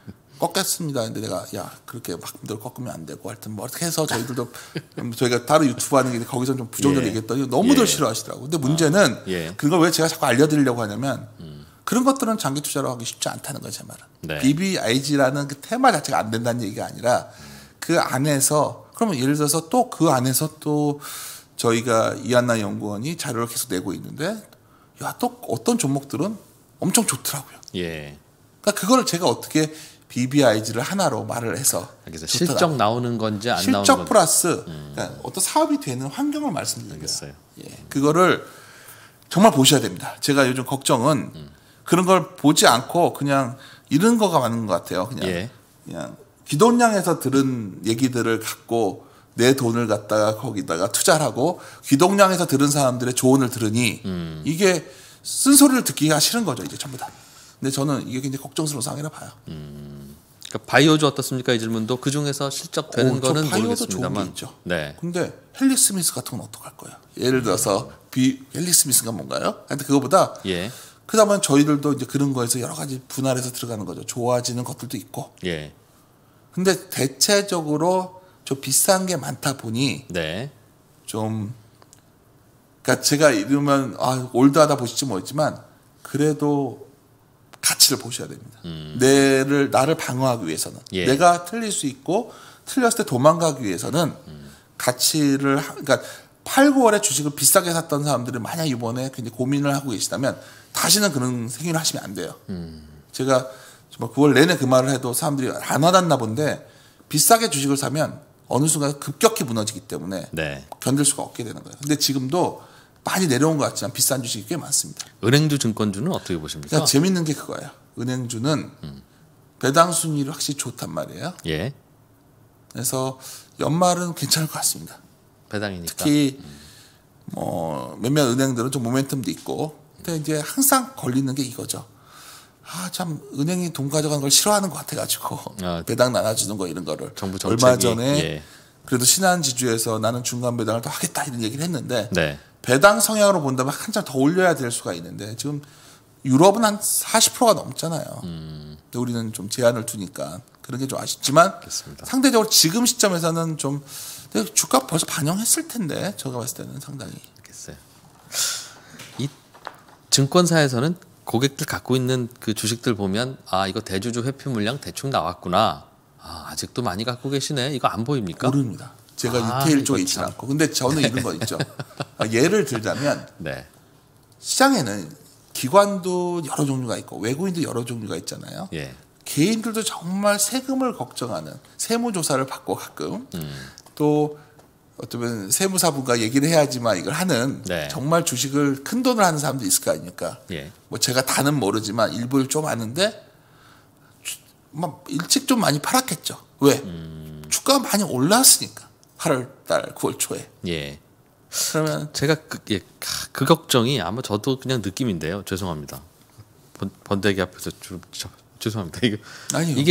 꺾겠습니다. 근데 내가 그렇게 막 마음대로 꺾으면 안 되고 하여튼 뭐 어떻게 해서 저희들도 저희가 다른 유튜브 하는 게 거기서 좀 부정적으로 얘기했더니 너무들 싫어하시더라고요. 근데 문제는 그걸 왜 제가 자꾸 알려드리려고 하냐면 그런 것들은 장기 투자로 하기 쉽지 않다는 거예요. 제 말은. 네. BBIG라는 그 테마 자체가 안 된다는 얘기가 아니라 그 안에서 그러면 예를 들어서 또 그 안에서 또 저희가 이한나 연구원이 자료를 계속 내고 있는데 또 어떤 종목들은 엄청 좋더라고요. 예. 그러니까 그거를 제가 어떻게 BBIG를 하나로 말을 해서 알겠어요. 실적 나오는 건지 안 나오는 건지. 실적 플러스 그러니까 어떤 사업이 되는 환경을 말씀드리는 알겠어요. 그거를 정말 보셔야 됩니다. 제가 요즘 걱정은 그런 걸 보지 않고 그냥 이런 거가 많은 것 같아요. 그냥 귀동냥에서 들은 얘기들을 갖고 내 돈을 갖다가 거기다가 투자를 하고 귀동냥에서 들은 사람들의 조언을 들으니 이게 쓴소리를 듣기가 싫은 거죠. 이제 전부 다. 근데 저는 이게 굉장히 걱정스러운 상황이라 봐요. 그러니까 바이오주 어떻습니까? 이 질문도 그 중에서 실적 되는 거는 바이오도 좋은 게 모르겠습니다만. 있죠. 네. 근데 헨리 스미스 같은 건 어떡할 거예요? 예를 들어서 헨리 스미스가 뭔가요? 하여튼 그거보다 예. 그다음에 저희들도 이제 그런 거에서 여러 가지 분할해서 들어가는 거죠. 좋아지는 것들도 있고. 예. 근데 대체적으로 좀 비싼 게 많다 보니 네. 좀 그러니까 제가 이러면 올드하다 보실지 모르겠지만 그래도 가치를 보셔야 됩니다. 나를 방어하기 위해서는 예. 내가 틀릴 수 있고 틀렸을 때 도망가기 위해서는 가치를 그러니까 8, 9월에 주식을 비싸게 샀던 사람들이 만약 이번에 굉장히 고민을 하고 계시다면 다시는 그런 생각을 하시면 안 돼요. 제가 정말 9월 내내 그 말을 해도 사람들이 안 와닿나 본데 비싸게 주식을 사면 어느 순간 급격히 무너지기 때문에 네. 견딜 수가 없게 되는 거예요. 근데 지금도 많이 내려온 것 같지만 비싼 주식이 꽤 많습니다. 은행주 증권주는 어떻게 보십니까? 그러니까 재밌는 게 그거예요. 은행주는 배당 순이율이 확실히 좋단 말이에요. 예. 그래서 연말은 괜찮을 것 같습니다. 배당이니까. 특히 뭐 몇몇 은행들은 좀 모멘텀도 있고, 근데 이제 항상 걸리는 게 이거죠. 참 은행이 돈 가져가는 걸 싫어하는 것 같아가지고 배당 나눠주는 거 이런 거를 정부 정책이, 얼마 전에 예. 그래도 신한지주에서 나는 중간 배당을 더 하겠다 이런 얘기를 했는데 네. 배당 성향으로 본다면 한참 더 올려야 될 수가 있는데 지금 유럽은 한 40%가 넘잖아요. 근데 우리는 좀 제한을 두니까 그런 게 좀 아쉽지만 그렇습니다. 상대적으로 지금 시점에서는 좀 주가 벌써 반영했을 텐데 제가 봤을 때는 상당히. 알겠어요. 이 증권사에서는 고객들 갖고 있는 그 주식들 보면 이거 대주주 회피 물량 대충 나왔구나. 아직도 많이 갖고 계시네. 이거 안 보입니까? 모릅니다. 제가 리테일 쪽에 이거 있지 참. 않고. 근데 저는 이런 거 있죠. 예를 들자면 네. 시장에는 기관도 여러 종류가 있고 외국인도 여러 종류가 있잖아요. 예. 개인들도 정말 세금을 걱정하는 세무조사를 받고 가끔 또 어쩌면 세무사분과 얘기를 해야지만 이걸 하는 네. 정말 주식을 큰 돈을 하는 사람도 있을 거 아닙니까? 예. 뭐 제가 다는 모르지만 일부를 좀 아는데 막 일찍 좀 많이 팔았겠죠. 왜? 주가가 많이 올랐으니까 8월달 9월 초에. 예. 그러면 제가 그 걱정이 아마 저도 그냥 느낌인데요. 죄송합니다. 번데기 앞에서 죄송합니다. 아니요. 이게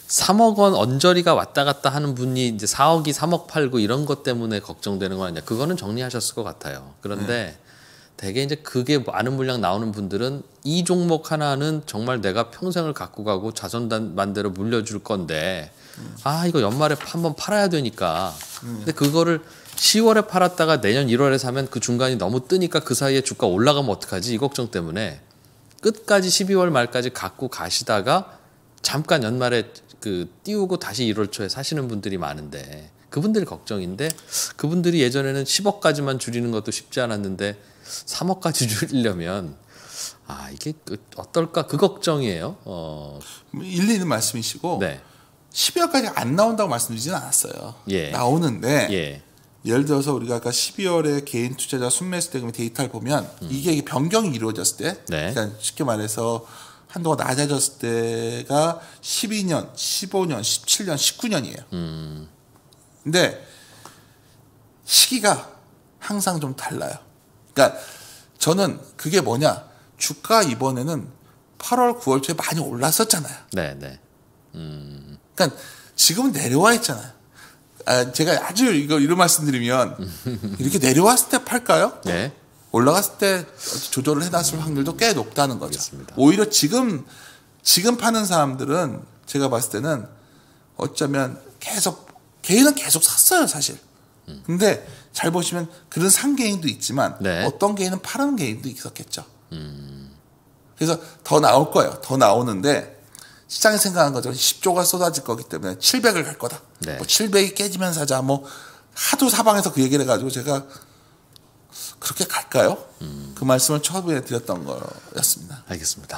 3억 원 언저리가 왔다 갔다 하는 분이 이제 4억이 3억 팔고 이런 것 때문에 걱정되는 거 아니냐. 그거는 정리하셨을 것 같아요. 그런데 대개 이제 그게 많은 물량 나오는 분들은 이 종목 하나는 정말 내가 평생을 갖고 가고 자손만대로 물려줄 건데 이거 연말에 한번 팔아야 되니까. 근데 그거를 10월에 팔았다가 내년 1월에 사면 그 중간이 너무 뜨니까 그 사이에 주가 올라가면 어떡하지? 이 걱정 때문에 끝까지 12월 말까지 갖고 가시다가 잠깐 연말에 그 띄우고 다시 1월 초에 사시는 분들이 많은데 그분들이 걱정인데 그분들이 예전에는 10억까지만 줄이는 것도 쉽지 않았는데 3억까지 줄이려면 이게 어떨까 그 걱정이에요. 일리 있는 말씀이시고 네. 12월까지 안 나온다고 말씀드리진 않았어요. 예. 나오는데 예. 예를 들어서 우리가 아까 12월에 개인 투자자 순매수 대금의 데이터를 보면 이게 변경이 이루어졌을 때 네. 그러니까 쉽게 말해서 한동안 낮아졌을 때가 12년, 15년, 17년, 19년이에요. 근데 시기가 항상 좀 달라요. 그러니까 저는 그게 뭐냐. 주가 이번에는 8월, 9월 초에 많이 올랐었잖아요. 네, 네. 그러니까 지금은 내려와 있잖아요. 제가 아주 이런 말씀드리면 이렇게 내려왔을 때 팔까요? 네. 올라갔을 때 조절을 해놨을 확률도 꽤 높다는 거죠. 알겠습니다. 오히려 지금 파는 사람들은 제가 봤을 때는 어쩌면 개인은 계속 샀어요, 사실. 근데 잘 보시면 그런 산 개인도 있지만 네. 어떤 개인은 파는 개인도 있었겠죠. 그래서 더 나올 거예요. 더 나오는데 시장이 생각한 것처럼 10조가 쏟아질 거기 때문에 700을 갈 거다. 네. 뭐 700이 깨지면 사자. 뭐 하도 사방에서 그 얘기를 해가지고 제가 그렇게 갈까요? 그 말씀을 처음에 드렸던 거였습니다. 알겠습니다.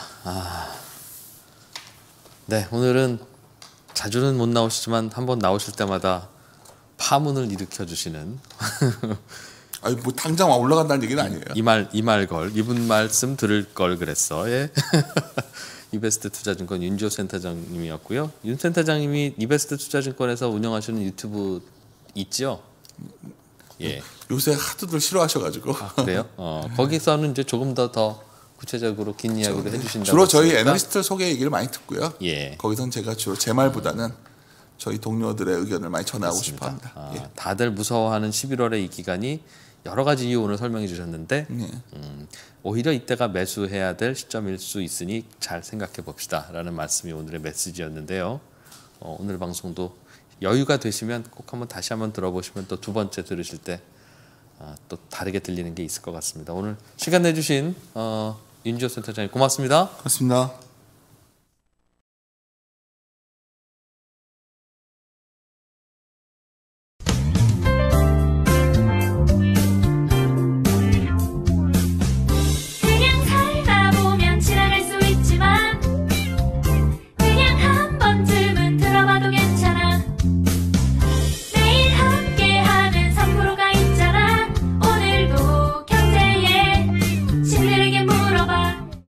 네, 오늘은 자주는 못 나오시지만 한번 나오실 때마다 파문을 일으켜 주시는 아니 뭐 당장 올라간다는 얘기는 아니에요. 이분 말씀 들을 걸 그랬어. 예. 이베스트 투자증권 윤지호 센터장님이었고요. 윤 센터장님이 이베스트 투자증권에서 운영하시는 유튜브 있죠? 예. 요새 하도들 싫어하셔가지고. 그래요? 거기서는 이제 조금 더 구체적으로 긴 이야기를 해주신다고. 주로 저희 했으니까. 애널리스트 소개 얘기를 많이 듣고요. 예. 거기선 제가 주로 제 말보다는 저희 동료들의 의견을 많이 전하고 싶어합니다. 예. 다들 무서워하는 11월의 이 기간이 여러 가지 이유 오늘 설명해 주셨는데 오히려 이때가 매수해야 될 시점일 수 있으니 잘 생각해 봅시다라는 말씀이 오늘의 메시지였는데요. 오늘 방송도 여유가 되시면 꼭 다시 한번 들어보시면 또 두 번째 들으실 때 또 다르게 들리는 게 있을 것 같습니다. 오늘 시간 내주신 윤지호 센터장님 고맙습니다. 고맙습니다.